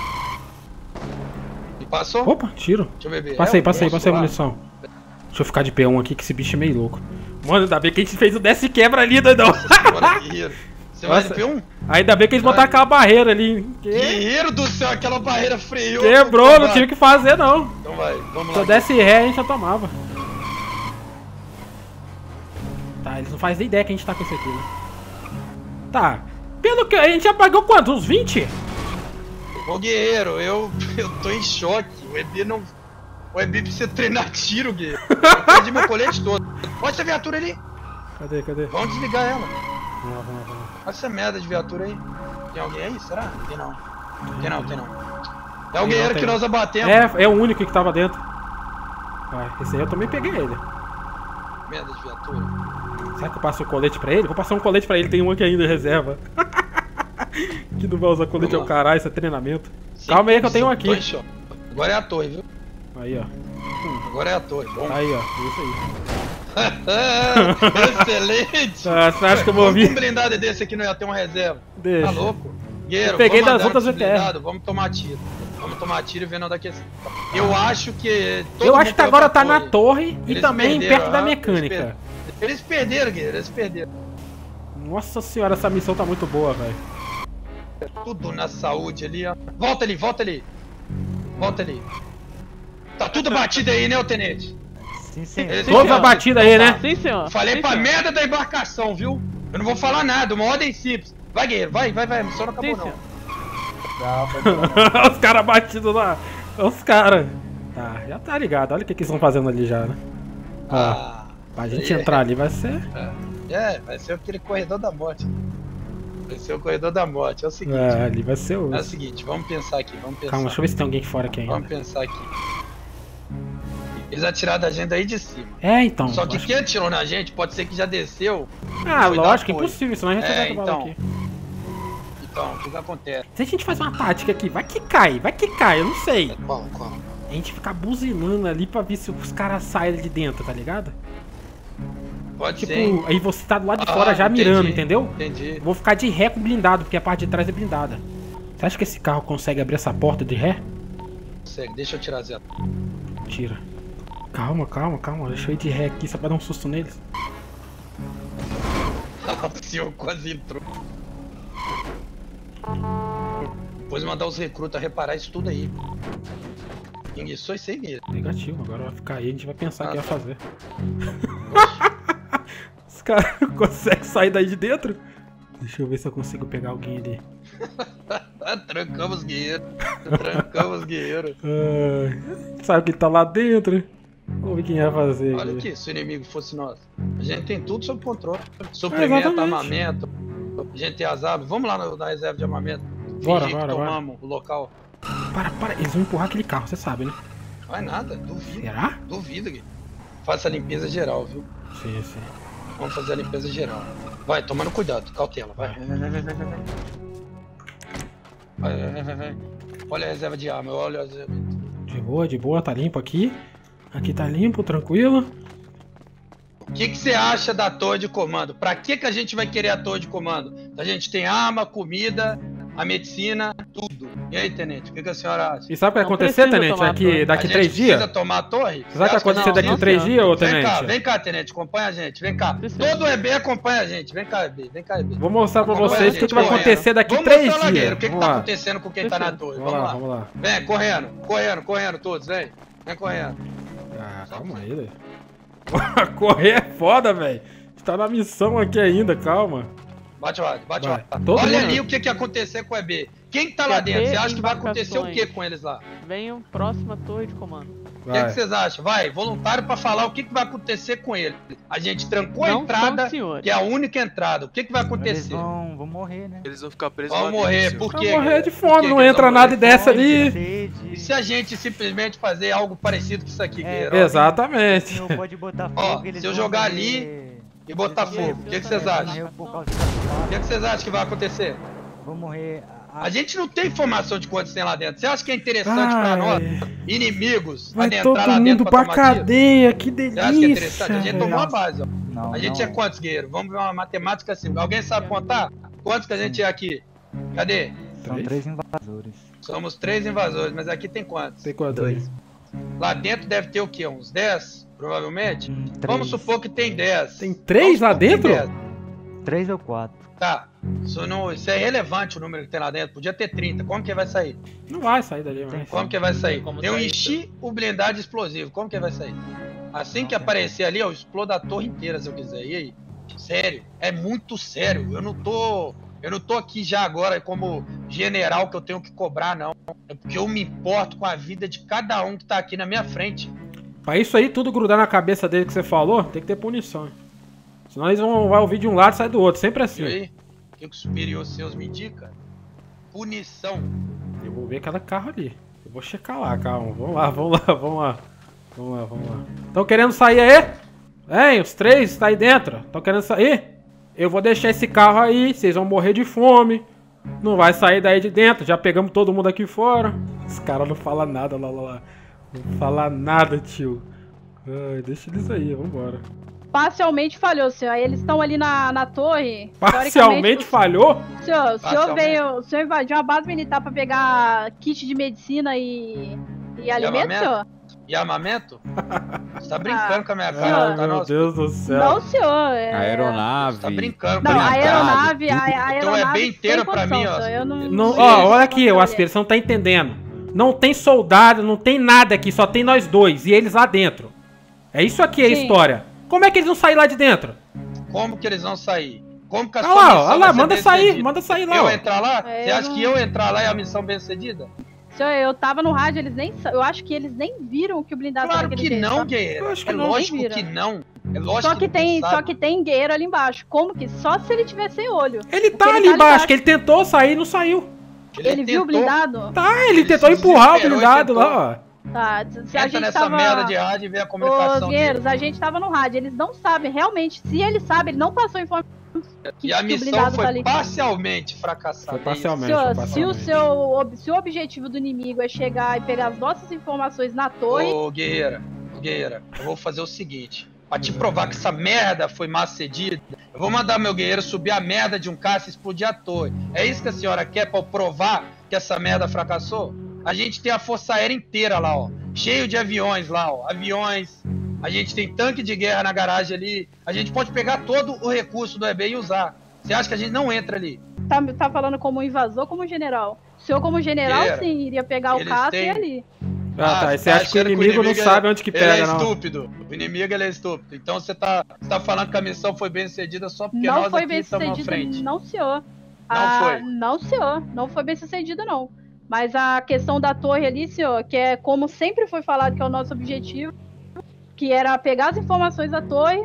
E passou? Opa, tiro. Deixa eu beber. Passei, É, passei, monstro passei a lá. munição. Deixa eu ficar de P um aqui, que esse bicho é meio louco. Mano, ainda bem que a gente fez o desce e quebra ali, doidão. Bora, guerreiro. Você vai Nossa. de P um? Ainda bem que eles botaram aquela barreira ali. Que... Guerreiro do céu, aquela barreira freou. Quebrou, Então não vai. tive o que fazer não. Então vai, vamos Se lá. eu desse ré, a gente já tomava. Tá, eles não fazem nem ideia que a gente tá com isso aqui, né? Tá. Pelo que a gente já pagou quanto? Uns vinte? Ô guerreiro, eu, eu tô em choque. O E B não. O E B precisa treinar tiro, guerreiro. Eu perdi meu colete todo. Olha essa viatura ali. Cadê, cadê? Vamos desligar ela. Vamos lá, vamos lá, vamos lá. Olha essa merda de viatura aí. Tem alguém aí? Será? Tem não. Tem não, tem não. É o guerreiro tem que não. nós abatemos. É, é o único que tava dentro. Vai, esse aí eu também peguei ele. Merda de viatura. Será que eu passo o colete pra ele? Vou passar um colete pra ele, tem um aqui ainda em reserva. Que não vai usar colete ao caralho, isso é treinamento. Sim, Calma aí que eu sim, tenho um tô em aqui. choque. Agora é a torre, viu? Aí, ó. Agora é a torre. Bom. Aí, ó. Isso aí. Excelente! Ah, você acha que eu vou Vamos ouvir? com um blindado desse aqui não ia ter uma reserva. Deixa. Tá louco? Guerreiro, Eu peguei vamos das andar outras com esse V T R. blindado, vamos tomar tiro. Vamos tomar tiro e ver onde é que é. Eu acho que. todo Eu mundo acho que caiu agora pra tá na torre e Eles também perderam, perto da ah, mecânica. Eles, per... eles perderam, guerreiro, eles perderam. Nossa senhora, essa missão tá muito boa, velho. Tudo na saúde ali, ó. Volta ali, volta ali. Volta ali. Tá tudo batido aí, né, ô tenente? Sim, senhor. Eles- Todos abatidos aí, né? Sim, senhor. Falei Sim, pra senhor. merda da embarcação, viu? Eu não vou falar nada, uma ordem simples. Vai, guerreiro, vai, vai, vai, a missão não acabou Sim, não. senhor. Os caras batidos lá. Os caras. Tá, já tá ligado. Olha o que, que eles estão fazendo ali já, né? Ó, Ah, pra gente aí é- entrar ali vai ser. É, vai ser aquele corredor da morte. Vai ser o corredor da morte. É o seguinte, É, ali vai ser o. é o seguinte, vamos pensar aqui, vamos pensar. Calma, deixa eu ver se tem alguém aqui fora aqui ainda. Vamos pensar aqui. Eles atiraram da gente aí de cima. É, então. Só que acho- quem atirou na gente pode ser que já desceu. Ah, foi dar lógico, apoio. impossível, senão a gente É, vai acabar então. aqui. Então, o que que acontece? Se a gente faz uma tática aqui, vai que cai, vai que cai, eu não sei. Qual, qual? A gente ficar buzinando ali pra ver se os caras saem de dentro, tá ligado? Pode Tipo, ser. hein? aí você tá do lado de Ah, fora já entendi, mirando, entendeu? Entendi. Vou ficar de ré com blindado, porque a parte de trás é blindada. Você acha que esse carro consegue abrir essa porta de ré? Segue, deixa eu tirar zero. Tira. Calma, calma, calma. Deixa eu ir de ré aqui só pra dar um susto neles. O senhor quase entrou. Depois mandar os recrutas reparar isso tudo aí. Isso aí, sem medo. Negativo, agora vai ficar aí, a gente vai pensar o Ah, que vai tá. fazer. Os caras conseguem sair daí de dentro? Deixa eu ver se eu consigo pegar alguém ali. Trancamos guerreiro. Trancamos guerreiro. Ai, sabe que ele tá lá dentro? Vamos ver quem vai fazer. Olha aqui. aqui, se o inimigo fosse nós. A gente tem tudo sob controle. Suprimento, exatamente. armamento. A gente tem as armas. Vamos lá na, na reserva de armamento. Bora, Fingir que bora, bora. tomamos o local. Para, para, eles vão empurrar aquele carro, você sabe, né? Vai nada, duvido. Será? Duvido, guerreiro. Faça a limpeza geral, viu? Sim, sim. Vamos fazer a limpeza geral. Vai, tomando cuidado, cautela, vai. Vai, vai, vai, vai, vai, vai. Vai, vai, vai, vai, vai. Olha a reserva de arma, olha a reserva. De boa, de boa, tá limpo aqui. Aqui tá limpo, tranquilo. O que que você acha da torre de comando? Pra que que a gente vai querer a torre de comando? A gente tem arma, comida, a medicina, tudo. E aí, tenente, o que que a senhora acha? E sabe o que vai Não acontecer, precisa tenente? tomar a Daqui, torre. daqui A três gente precisa dias? tomar a torre? Sabe o que vai Você acha acontecer não? daqui Não, três não. dias, ô Vem cá, tenente? vem cá, tenente, acompanha a gente, vem cá. Sim, sim. Todo E B acompanha a gente, vem cá, E B, vem cá, E B. Vou mostrar pra Acompanha vocês a o que, gente, que vai correndo. acontecer daqui Vamos três mostrar lá, dias. guerreiro, o que que Vamos tá lá. acontecendo com quem tá na torre? Vamos lá, vamos lá. Vem, correndo, correndo, correndo todos, vem. Vem correndo. Ah, calma aí, velho. Correr é foda, velho. A gente tá na missão aqui ainda, calma. Bate lá, bate Vai. lá. Todo Olha mundo. ali o que que ia acontecer com o E B. Quem tá lá dentro? Você acha que vai acontecer o que com eles lá? Venham próxima torre de comando. O que, que vocês acham? Vai, voluntário pra falar o que, que vai acontecer com ele. A gente trancou a Não entrada, são que é a única entrada. O que, que vai acontecer? Eles vão, vão morrer, né? Eles vão ficar presos Vão lá morrer, dentro, por senhor. quê? Vai morrer de Por fome, que não que eles entra vão nada morrer? dessa ali. Sede. E se a gente simplesmente fazer algo parecido com isso aqui, É, guerreiro? Exatamente. Não pode botar Ó, fogo, eles se eu vão jogar morrer. ali e botar Eles fogo, vão o que, que vocês acham? morrer por causa da O que, que vocês acham que vai acontecer? Vão morrer. A gente não tem informação de quantos tem lá dentro. Você acha que é interessante pra Ai. nós, inimigos, Vai adentrar todo lá mundo dentro pra tomar tiro? cadeia, que Você acha que é interessante? A delícia. gente tomou a base, ó. Não, A gente não. é quantos, guerreiros? Vamos ver uma matemática assim. Alguém sabe contar? Quantos que a gente é aqui? Cadê? São três invasores. Somos três invasores, mas aqui tem quantos? Tem quanto aí? Lá dentro deve ter o quê? Uns dez, provavelmente? Hum, Vamos três. supor que tem dez. Tem três Vamos lá supor que tem dentro? dez. Três ou quatro. Tá. Isso, não, isso é relevante o número que tem lá dentro. Podia ter trinta. Como que vai sair? Não vai sair dali, mas... Como que vai sair? Como Eu sair? enchi o blindado explosivo. Como que vai sair? Assim que aparecer ali, eu explodo a torre inteira se eu quiser. E aí? Sério? É muito sério. Eu não tô... Eu não tô aqui já agora como general que eu tenho que cobrar, não. É porque eu me importo com a vida de cada um que tá aqui na minha frente. Pra isso aí tudo grudar na cabeça dele que você falou, tem que ter punição. Senão eles vão vai ouvir de um lado e sai do outro, sempre E assim. aí? O que, que os superiores seus me indicam? Punição. Eu vou ver cada carro ali. Eu vou checar lá, calma. Vamos lá, vamos lá, vamos lá. Vamos lá, vamos lá. Estão querendo sair aí? Hein, os três tá aí dentro. Estão querendo sair? Eu vou deixar esse carro aí, vocês vão morrer de fome. Não vai sair daí de dentro, já pegamos todo mundo aqui fora. Os caras não falam nada, lá, lá, lá. Não fala nada, tio. Ai, deixa eles aí, vambora. Parcialmente falhou, senhor. Aí eles estão ali na, na torre. Parcialmente teoricamente, falhou? O senhor, o senhor Parcialmente. veio. O senhor invadiu uma base militar pra pegar kit de medicina e. e alimento, armamento? senhor? E armamento? Você tá brincando Ah, com a minha senhor. cara, Ai, tá? meu Não, Deus do céu. Não, senhor. É... Aeronave. Tá brincando Não, com a a minha cara. aeronave, a, a Então é aeronave bem inteira sem pra mim, condição, ó. senhor. Eu não, Não, sei ó, se olha aqui, eu o Aspira, você não tá entendendo. Não tem soldado, não tem nada aqui, só tem nós dois e eles lá dentro. É isso aqui a Sim. história. Como é que eles vão sair lá de dentro? Como que eles vão sair? Como que a Olha sua lá, missão olha vai lá, ser manda bem sair, sucedida? manda sair lá. Eu ó. entrar lá? É, Você eu acha não- que eu entrar lá é a missão bem sucedida? Senhor, eu tava no rádio, eles nem. sa- Eu acho que eles nem viram que o blindado Claro tava naquele que jeito, não, só- guerreiro. Eu acho que É não, lógico nem que vira. não. É lógico Só que, não tem, sabe. só que tem guerreiro ali embaixo. Como que? Só se ele tiver sem olho. Ele Porque tá ele ali tá embaixo, ligado. que ele tentou sair e não saiu. Ele, viu o tentou- blindado? Tá, ele, Ele tentou se empurrar o desesperou e blindado tentou. lá, ó. Tá, se a Entra gente nessa tava... merda de rádio e vê a Ô, comunicação dele. guerreiros, a gente tava no rádio, eles não sabem realmente. Se ele sabe, ele não passou informação que, E a que o missão blindado foi tá ali. parcialmente fracassada. Foi é parcialmente, Senhor, foi se o, parcialmente. seu, ob- se o objetivo do inimigo é chegar e pegar as nossas informações na isso. torre, Ô, guerreira, ô, guerreira, eu vou fazer o seguinte. Pra te provar que essa merda foi mal cedida, eu vou mandar meu guerreiro subir a merda de um caça e explodir a torre. É isso que a senhora quer pra eu provar que essa merda fracassou? A gente tem a força aérea inteira lá, ó. Cheio de aviões lá, ó. Aviões. A gente tem tanque de guerra na garagem ali. A gente pode pegar todo o recurso do E B e usar. Você acha que a gente não entra ali? tá, tá falando como invasor ou como general? O senhor, como general, Guerreira, sim, iria pegar o eles caça têm- e ir ali. Ah, tá. E você tá acha que o achando inimigo não é- sabe onde que ele pega, é não? estúpido. O inimigo, ele é estúpido. Então você tá, você tá falando que a missão foi bem sucedida só porque Não nós foi aqui bem estamos à sucedida, frente. não, senhor. Não Ah, foi? Não, senhor. Não foi bem sucedida, não. Mas a questão da torre ali, senhor, que é como sempre foi falado que é o nosso objetivo, que era pegar as informações da torre,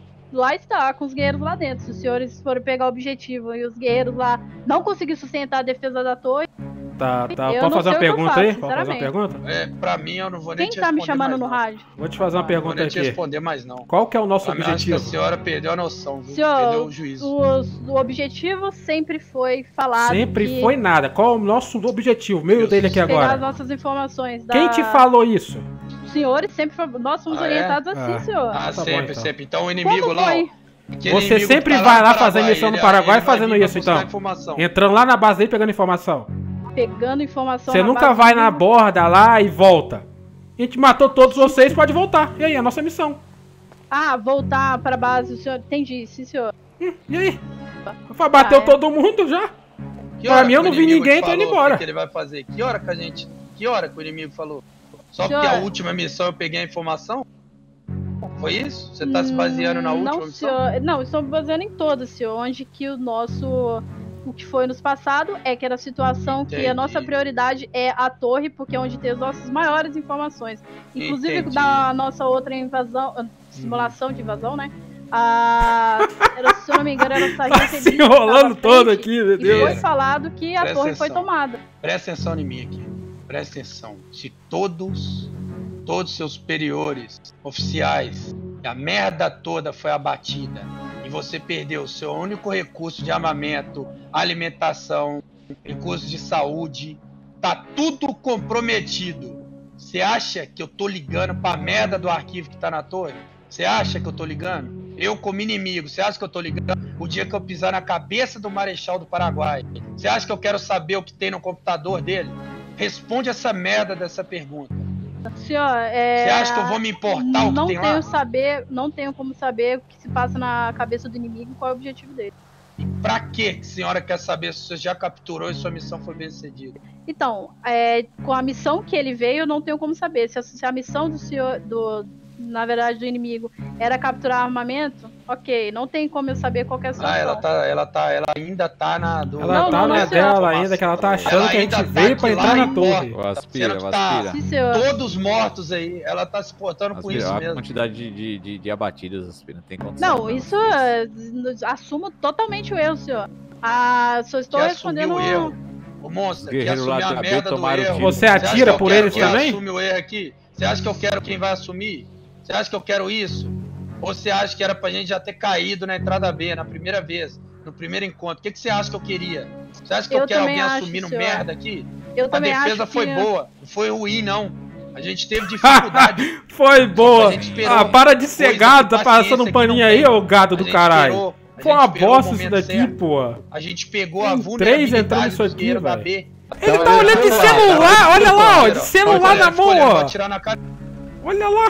lá está, com os guerreiros lá dentro. Se os senhores forem pegar o objetivo e os guerreiros lá não conseguirem sustentar a defesa da torre, Tá, tá. Eu Pode não fazer uma sei o que eu pergunta faço, aí? Pode fazer uma sinceramente. pergunta? É, pra mim, eu não vou nem quem te tá me responder chamando mais, no não. rádio? Vou te fazer uma Não vou pergunta nem te aqui. responder mais, não. Qual que é o nosso Eu acho que a objetivo? senhora perdeu a noção, viu? Senhor, Perdeu o juízo. Os- o objetivo sempre foi falado Sempre que foi nada. Qual é o nosso objetivo? Meu Deus dele aqui pegar as agora. nossas informações da... Quem te falou isso? Os senhores sempre foram... Nós fomos Ah, é? orientados assim, Ah. senhor. Ah, tá bom, sempre, então. sempre. Então o inimigo Como lá, foi? ó. aquele Você inimigo sempre que tá vai no lá fazer Paraguai, missão no ele- Paraguai ele vai fazendo vir pra isso, buscar então. informação. Entrando lá na base dele pegando informação. Pegando informação Você na nunca base vai do- na borda lá e volta. A gente matou todos vocês, pode voltar. E aí, a nossa missão. Ah, voltar pra base, o senhor... Entendi, sim, senhor. E aí? Bateu Ah, é. todo mundo já. Que Pra hora mim, eu que o não vi inimigo ninguém, te tô indo falou embora. O que que ele vai fazer? Que hora que a gente... Que hora que o inimigo falou? Só Senhor. porque a última missão eu peguei a informação? Foi isso? Você tá se baseando na última não, missão? Senhor, não, estou me baseando em todas, senhor. Onde que o nosso... O que foi nos passado é que era a situação que a nossa prioridade é a torre, porque é onde tem as nossas maiores informações. Inclusive Entendi. da nossa outra invasão, simulação de invasão, né? A, era, se eu não me engano, era a sargento Tá se enrolando todo aqui, meu E Deus. foi falado que a Presta torre foi atenção. tomada. Presta atenção em mim aqui. Presta atenção. Se todos, todos seus superiores, oficiais, a merda toda foi abatida e você perdeu o seu único recurso de armamento, alimentação, recurso de saúde, tá tudo comprometido. Você acha que eu tô ligando pra merda do arquivo que tá na torre? Você acha que eu tô ligando? Eu como inimigo, você acha que eu tô ligando o dia que eu pisar na cabeça do Marechal do Paraguai? Você acha que eu quero saber o que tem no computador dele? Responde essa merda dessa pergunta. Senhor, é... Você acha que eu vou me importar o que não tem tenho lá? saber, não tenho como saber o que se passa na cabeça do inimigo e qual é o objetivo dele. E pra que a senhora quer saber se você já capturou e sua missão foi bem sucedida? Então, é, com a missão que ele veio, eu não tenho como saber. Se a, se a missão do senhor, do, na verdade, do inimigo era capturar armamento, ok, não tem como eu saber qual que é a situação. Ah, ela tá, ela tá, ela ainda tá na do. Ela Não, tá não, na não, dela senhor. ainda, que ela tá achando Ela que a gente ainda tá veio aqui pra entrar lá na e torre. morta. Aspira, Sendo que tá aspira. Sim, senhor. todos mortos aí, ela tá se portando com isso a mesmo. quantidade de, de, de, de abatidas, Aspira, não tem condição. Não, isso é, assumo totalmente o erro, senhor. Ah, só estou Que respondendo. assumiu o erro. O monstro, que Guerreiro lá assumiu a da B merda do tomaram erro. tiro. Você acha atira que eu por quero eles quem também? assume o erro aqui? Você acha que eu quero quem vai assumir? Você acha que eu quero isso? Ou você acha que era pra gente já ter caído na entrada B, na primeira vez, no primeiro encontro? O que, que você acha que eu queria? Você acha que eu, Eu quero também alguém acho, assumindo senhor. merda aqui? Eu A também defesa acho foi que... boa, não foi ruim não. A gente teve dificuldade. Foi boa. A gente esperou Ah, para de ser coisa gado, com tá passando paciência um que paninho não aí, tem. ô gado A do gente caralho. esperou, a Foi gente uma esperou o bosta isso momento daqui, certo. pô. A gente pegou a Tem três entrando vulnerabilidade nisso do aqui, guerreiro da velho. B. Ele tá olhando de celular, olha lá, ó, de celular na mão, ó. Atirar na cara. Olha lá.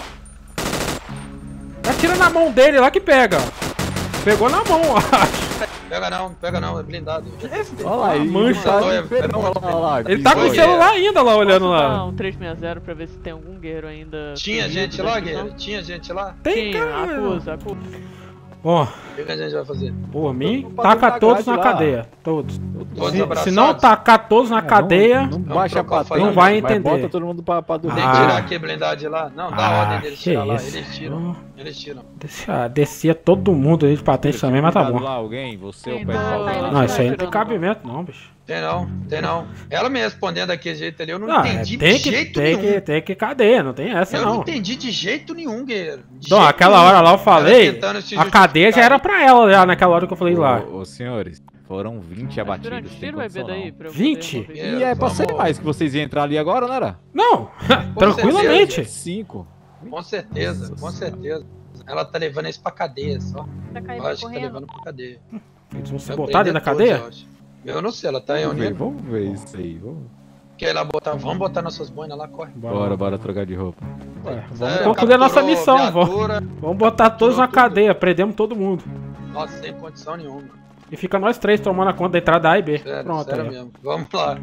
Atira na mão dele lá que pega. Pegou na mão, ó. Pega não, pega não, é blindado. Olha lá, ele mancha. tá Olha, diferente, olha lá, olha lá, Ele tá com o Foi, celular ainda lá, olhando Posso dar lá. um três seis zero pra ver se tem algum guerreiro ainda. Tinha fugido gente da lá, missão? guerreiro? Tinha gente lá? Tem, Tinha, cara. acusa, acusa. Ó, O que a gente vai fazer? por mim, Vamos fazer taca uma todos grade na lá. cadeia. Todos. Todos Se, abraçados? se não tacar todos na É, cadeia, Não, não baixa trocar o pra não vai entender. Bota todo mundo pra, pra dormir. Tem que Ah. tirar aqui a blindade lá? Não, dá Ah, ordem deles que tirar lá. isso. Eles tiram. Eles tiram. deixa, descia todo mundo aí de patente também, mas tá Cuidado bom. lá, alguém, você ou o Sim, pessoal tá, tá lá. Não, isso aí não tem tirando, cabimento não, bicho. Tem não, tem não. Ela me respondendo daquele jeito ali, eu não Não, é, entendi tem de que, jeito tem nenhum. que, tem que cadeia, não tem essa Eu não não. entendi de jeito nenhum, guerreiro. De Então, jeito aquela nenhum. hora lá eu Ela falei, tentando se a cadeia já justificar. era pra ela, já naquela hora que eu falei lá. Ô, ô, senhores, foram vinte abatidos. Aspirante, tem tira o E B condição, daí não. pra eu vinte? poder mover. E é pra Vamos- ser mais que vocês iam entrar ali agora, não era? Não, tranquilamente. Cinco. Com certeza, com certeza. Ela tá levando isso pra cadeia só. Tá caindo Eu acho que tá correndo. levando pra cadeia. Eles vão se Vai botar dentro da prender todos, cadeia? eu acho. Eu não sei, ela tá Vamos ver, reunindo. vamos ver isso aí. Vamos, Quer lá botar, vamos botar nossas boinas lá, corre. bora, bora trocar de roupa. Ué, É, vamos concluir a nossa capturou missão, vamos, viatura. vamos botar todos na tudo. cadeia, prendemos todo mundo. Nossa, sem condição nenhuma. E fica nós três tomando a conta da entrada A e B. Sério, Pronto, sério aí. mesmo. Vamos lá.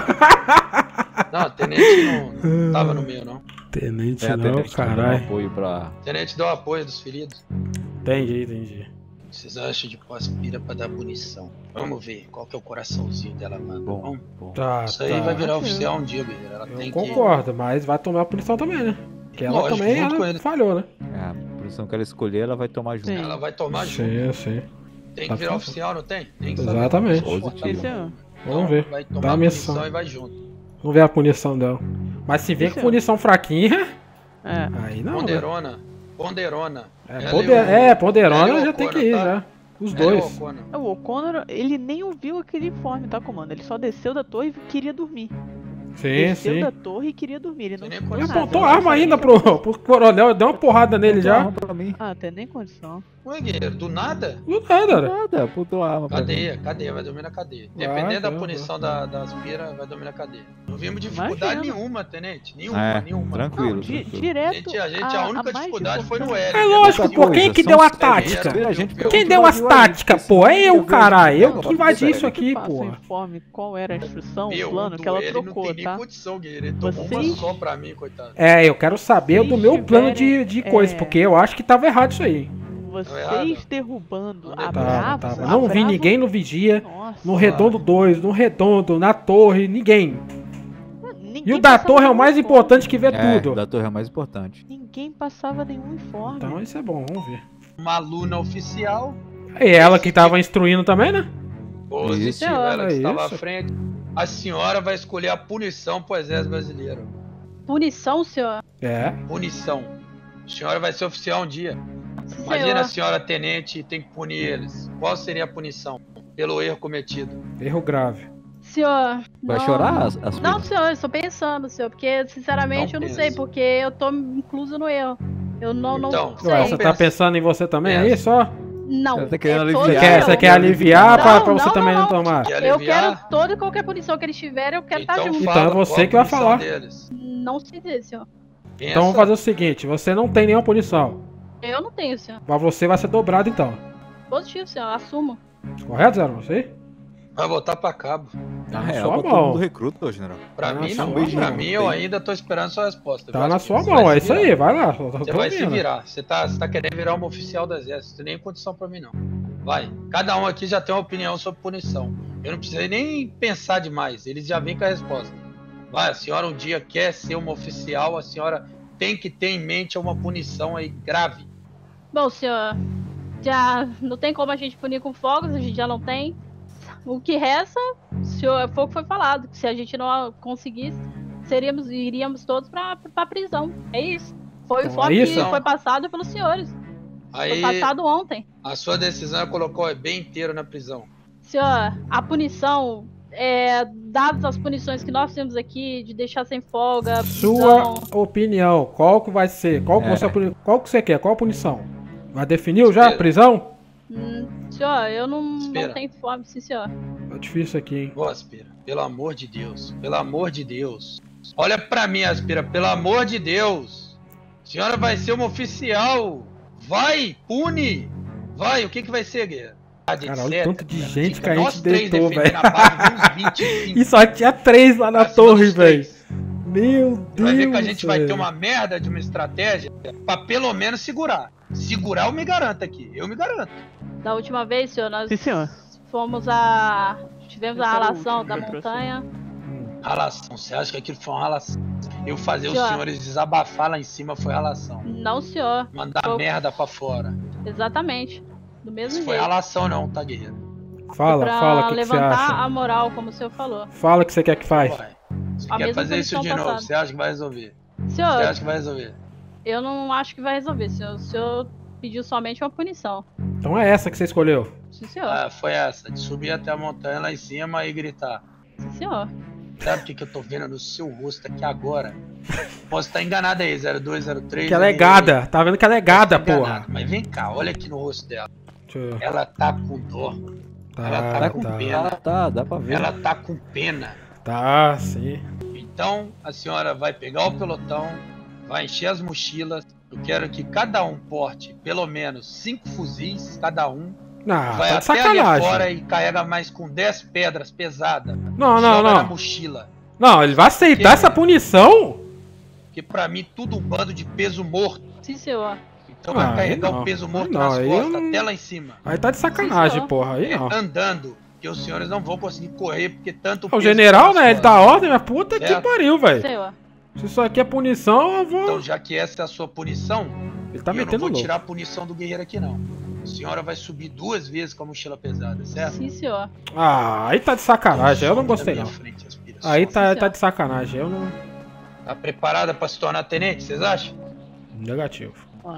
Não, o tenente não, não tava no meio, não. Tenente Tem a não, tenente dando caralho. apoio pra... O tenente deu apoio dos feridos. Entendi, entendi. Vocês acham de pôr aspira pra dar punição? Vamos ver qual que é o coraçãozinho dela, mano. Bom, Vamos. bom. Tá, Isso aí tá. vai virar oficial um dia, guerreiro. Ela Eu tem concordo, mas vai tomar a punição também, né? Porque ela Lógico, também junto ela com ele. falhou, né? É, a posição que ela escolher, ela vai tomar junto. que. Ela vai tomar junto. Sim, sim. Tem Tá que virar bom. oficial, não tem? Tem que Exatamente. saber. Positivo. Esse é Então, Vamos ver. Vai Dá tomar a a missão. punição e vai junto. Vamos ver a punição dela. Mas se vier com Isso. punição fraquinha, É. aí não, né? Ponderona. Ponderona. É, Ela poder... e o- é, Ponderona ela e o já tem que O'Connor, ir, tá? já. Os Ela e o dois. O'Connor. O O'Connor, ele nem ouviu aquele informe, tá, comando? Ele só desceu da torre e queria dormir. Sim, desceu sim. da torre e queria dormir. Ele não Tem nem ficou Ele condição. apontou nada. arma ainda pro, pro coronel, deu uma porrada nele já. Arma pra mim. Ah, tem nem condição. Ué, guerreiro, do nada? Não nada, né? Nada, apontou a arma pra mim. Cadeia, cadeia, vai dormir na cadeia. Vai, Dependendo da vai, punição da, da aspira, vai dormir na cadeia. Não vimos dificuldade Imagina. nenhuma, tenente. Nenhuma, É, nenhuma. tranquilo. Não, di tranquilo. direto. A gente, a, gente, a única mais de dificuldade foi no qualquer- L. É lógico, Outra pô. Quem coisa, que são deu a sete tática? dias, a gente Quem Quem pegou deu de as avião, táticas, esse pô? É dia eu, eu caralho. vi- Eu que invadi Sério, isso aqui, Passou pô. o informe, qual era a instrução, Meu, o plano o que ela duelo não trocou, tem tá? condição, guerreiro. Ele tomou uma Vocês- só pra mim, coitado. É, eu quero saber Se do meu plano de, tiverem, de coisa, é, porque eu acho que tava errado isso aí. Vocês derrubando a Tava, Bravo. tava. a Não vi Bravo- ninguém no Vigia, Nossa, no Redondo dois, no Redondo, na Torre, ninguém. ninguém E o da passava Torre é o nenhum mais uniforme. importante que vê É, tudo. da torre é o mais importante. Ninguém passava nenhum uniforme. Então isso é bom, vamos ver. Uma aluna oficial. E ela que tava instruindo também, né? Positivo, Isso. ela que É estava à isso. frente. A senhora vai escolher a punição pro exército brasileiro. Punição, senhor? É. Punição. A senhora vai ser oficial um dia. Sim, Imagina senhor. a senhora tenente e tem que punir eles. Qual seria a punição pelo erro cometido? Erro grave. Senhor. Vai não- chorar, as, as Não, filhas? senhor, eu estou pensando, senhor, porque sinceramente Não eu não pensa. sei, porque eu tô incluso no erro. Eu não, não Então, sei. Ué, você tá pensando em você também aí Pensa. só? Não. Ela tá querendo é todo Você aliviar. quer, eu. você quer aliviar Não, pra, pra você não, também não, não tomar? Quer Eu aliviar? quero toda e qualquer punição que eles tiverem, eu quero estar Então, junto. Então fala é você qual a que vai punição falar. deles. Não sei dizer, senhor. Pensa. Então vamos fazer o seguinte, você não tem nenhuma punição. Eu não tenho, senhor. Mas você vai ser dobrado então. Positivo, senhor, assumo. Correto, Zero? Você? Vai voltar pra cabo. Tá Na na real, sua pra todo mundo mão. recruta, ô, general. Pra Tá na mim sua não. mão, Pra não mim tem. eu ainda tô esperando sua resposta. Tá viu? na Acho que sua você mão, vai é se isso virar. aí, vai lá. tô- tô Você vai se ouvindo. virar. Você tá, você tá querendo virar um oficial do exército. Não tem nem condição pra mim, não. Vai. Cada um aqui já tem uma opinião sobre punição. Eu não precisei nem pensar demais. Eles já vêm com a resposta. Vai, a senhora um dia quer ser uma oficial, a senhora tem que ter em mente uma punição aí grave. Bom, senhor, já não tem como a gente punir com fogos, a gente já não tem. O que resta, senhor, foi o que foi falado, que se a gente não conseguisse, seríamos, iríamos todos pra, pra prisão. É isso. Foi o Então, informe é isso? que foi passado pelos senhores. Aí Foi passado ontem. a sua decisão é colocar o E B inteiro na prisão. Senhor, a punição, é, dadas as punições que nós temos aqui, de deixar sem folga, Sua prisão, opinião, qual que vai ser? Qual que, É. você, qual que você quer? Qual a punição? Já definiu já a prisão? hum, senhor, eu não, Espera. não tenho fome, sim, senhor. Tá difícil aqui, hein? Ô, Aspira, pelo amor de Deus, pelo amor de Deus. Olha pra mim, Aspira, pelo amor de Deus. A senhora vai ser uma oficial. Vai, pune. Vai, o que que vai ser, guerreiro? Cara, olha o tanto de gente Fica que a gente nós três deitou, defendendo velho. a base, uns vinte e cinco. E só tinha três lá na Acima torre, dos velho. três. Meu Você Deus. vai ver que a gente vai ter velho. uma merda de uma estratégia pra pelo menos segurar. Segurar eu me garanto aqui, eu me garanto. Da última vez, senhor, nós Sim, senhor. fomos a... tivemos Esse a era o relação último da que eu trouxe. montanha. Ralação, você acha que aquilo foi uma ralação? Eu fazer os Senhor. senhores desabafar lá em cima foi ralação. Não, senhor. Mandar Foi- merda pra fora. Exatamente. Do mesmo Isso foi jeito. ralação não, tá, guerreiro? Fala, pra fala o que, que você levantar acha. a moral, como o senhor falou. Fala o que você quer que faz. Vai. Você A quer mesma fazer isso punição de novo, passada. você acha que vai resolver? Você Senhor, acha que vai resolver? eu não acho que vai resolver, senhor. O senhor pediu somente uma punição. Então é essa que você escolheu. Sim, senhor. Ah, foi essa, de subir até a montanha lá em cima e gritar. Sim, senhor. Sabe o que, que eu tô vendo no seu rosto aqui agora? Posso estar enganado aí, zero dois, zero três. Que ela é gada. Tá vendo que ela é gada, Posso estar porra. enganado, Mas vem cá, olha aqui no rosto dela. Deixa eu... Ela tá com dor. ela Tá, tá com tá. pena. Ah, tá, dá pra ver. Ela tá com pena. Tá, sim. Então a senhora vai pegar o pelotão, vai encher as mochilas. Eu quero que cada um porte pelo menos cinco fuzis, cada um. Ah, vai tá de até ali sacanagem. fora e carrega mais com dez pedras pesadas. Não, não, joga na não. mochila. Não, ele vai aceitar Que- essa punição? Que pra mim tudo um bando de peso morto. Sim, senhor. Então Ah, vai carregar aí não. o peso Aí morto não, nas aí costas eu não- até lá em cima. Aí tá de sacanagem, senhor. porra. Aí É, não. andando. Que os senhores não vão conseguir correr porque tanto O peso general, nas né? Ele costas. dá ordem, mas puta que Certo. pariu, velho. Senhor. Se isso aqui é punição, eu vou. Então já que essa é a sua punição, Ele tá eu não metendo vou louco. tirar a punição do guerreiro aqui não. A senhora vai subir duas vezes com a mochila pesada, certo? Sim, senhor. Ah, aí tá de sacanagem. Eu não Some da gostei, minha não. frente, Aspira, Aí some. tá, tá de sacanagem. Eu não. Tá preparada pra se tornar tenente, vocês acham? Negativo.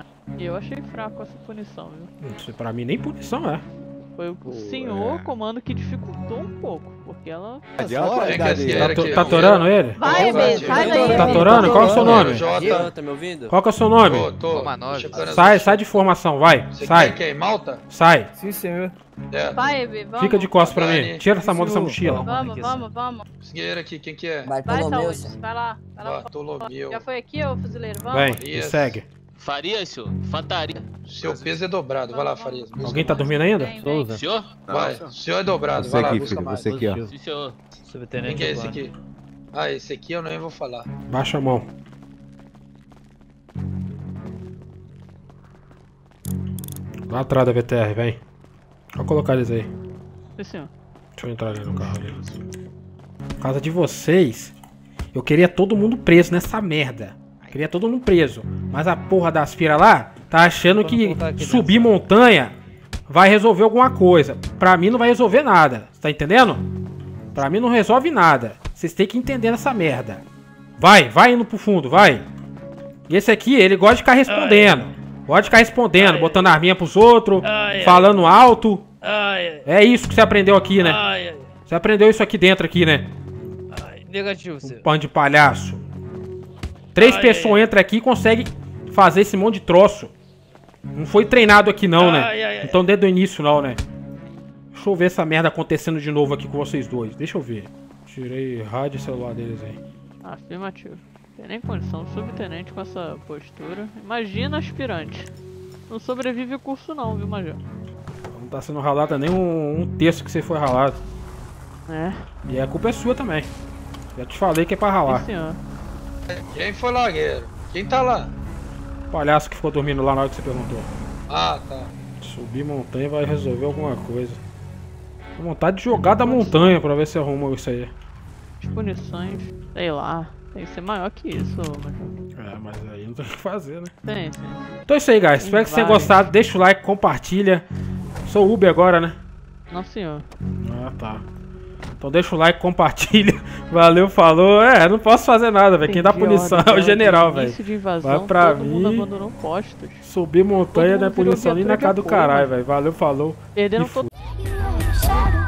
Eu achei fraco essa punição, viu? Isso pra mim nem punição é. Foi o Pô, senhor é. comando que dificultou um pouco, porque ela... Cadê a qualidade que dele? Tá, Era to- que- tá atorando ele? Vai, Vai, Bê, sai vai. daí. Tá Bê. atorando? Qual é o seu nome? Jota, Tá me ouvindo? Qual que é o seu nome? tô, tô. Toma nós. chegando Sai, no- sai de formação, vai. Você Sai, quer que é em Malta? sai. Sim, senhor. É. Vai, Bê, vamos. Fica de costas pra Dani. mim. Tira essa mão dessa Senhor. mochila. Vamos, vamos, vamos. Esse guerreiro aqui, quem que é? Vai, Bartolomeu, saúde. Vai lá. Vai lá. Bartolomeu. Já foi aqui, ô fuzileiro? Vamos. Vem, Farias. me segue. Farias, senhor. Fantaria. Seu peso é dobrado, vai lá, Farias. busca Alguém tá mais. dormindo ainda? Vem, vem. Senhor? Vai, o senhor é dobrado, Você vai lá, aqui, busca filho, mais. você aqui, ó. Sim, senhor. Quem que é esse aqui? Ah, esse aqui eu nem vou falar. Baixa a mão. Lá atrás da V T R, vem. Vou colocar eles aí. Sim, senhor. Deixa eu entrar ali no carro ali. Por causa de vocês, eu queria todo mundo preso nessa merda. Queria todo mundo preso. Mas a porra da aspira lá tá achando que subir montanha vai resolver alguma coisa. Pra mim não vai resolver nada. Você tá entendendo? Pra mim não resolve nada. Vocês têm que entender essa merda. Vai, vai indo pro fundo, vai. E esse aqui, ele gosta de ficar respondendo. Gosta de ficar respondendo, botando arminha pros outros, falando alto. É isso que você aprendeu aqui, né? Você aprendeu isso aqui dentro aqui, né? Negativo, Um pano de palhaço. Três pessoas entram aqui e conseguem fazer esse monte de troço. Não foi treinado aqui não, né? Então desde o início não, né? Deixa eu ver essa merda acontecendo de novo aqui com vocês dois. Deixa eu ver. Tirei rádio e celular deles aí. Afirmativo. Tem nem condição, subtenente com essa postura. Imagina aspirante. Não sobrevive o curso não, viu, Major? Não tá sendo ralado nem um, um terço que você foi ralado. É. E a culpa é sua também. Já te falei que é pra ralar. Sim, senhor. Quem foi lá, guerreiro? Quem tá lá? O palhaço que ficou dormindo lá na hora que você perguntou. Ah, tá. Subir montanha vai resolver alguma coisa. Tô com vontade de jogar da montanha pra ver se arruma isso aí. As punições, sei lá. Tem que ser maior que isso, Major. É, mas aí não tem o que fazer, né? Tem, sim. Então é isso aí, guys. Espero que vocês tenham gostado. Deixa o like, compartilha. Sou o Uber agora, né? Não, senhor. Ah, tá. Então deixa o like, compartilha. Valeu, falou. É, não posso fazer nada, velho. Quem dá punição é o general, velho. Vai pra mim. Subir montanha não é punição nem na casa do caralho, velho. Valeu, falou. Perderam todo.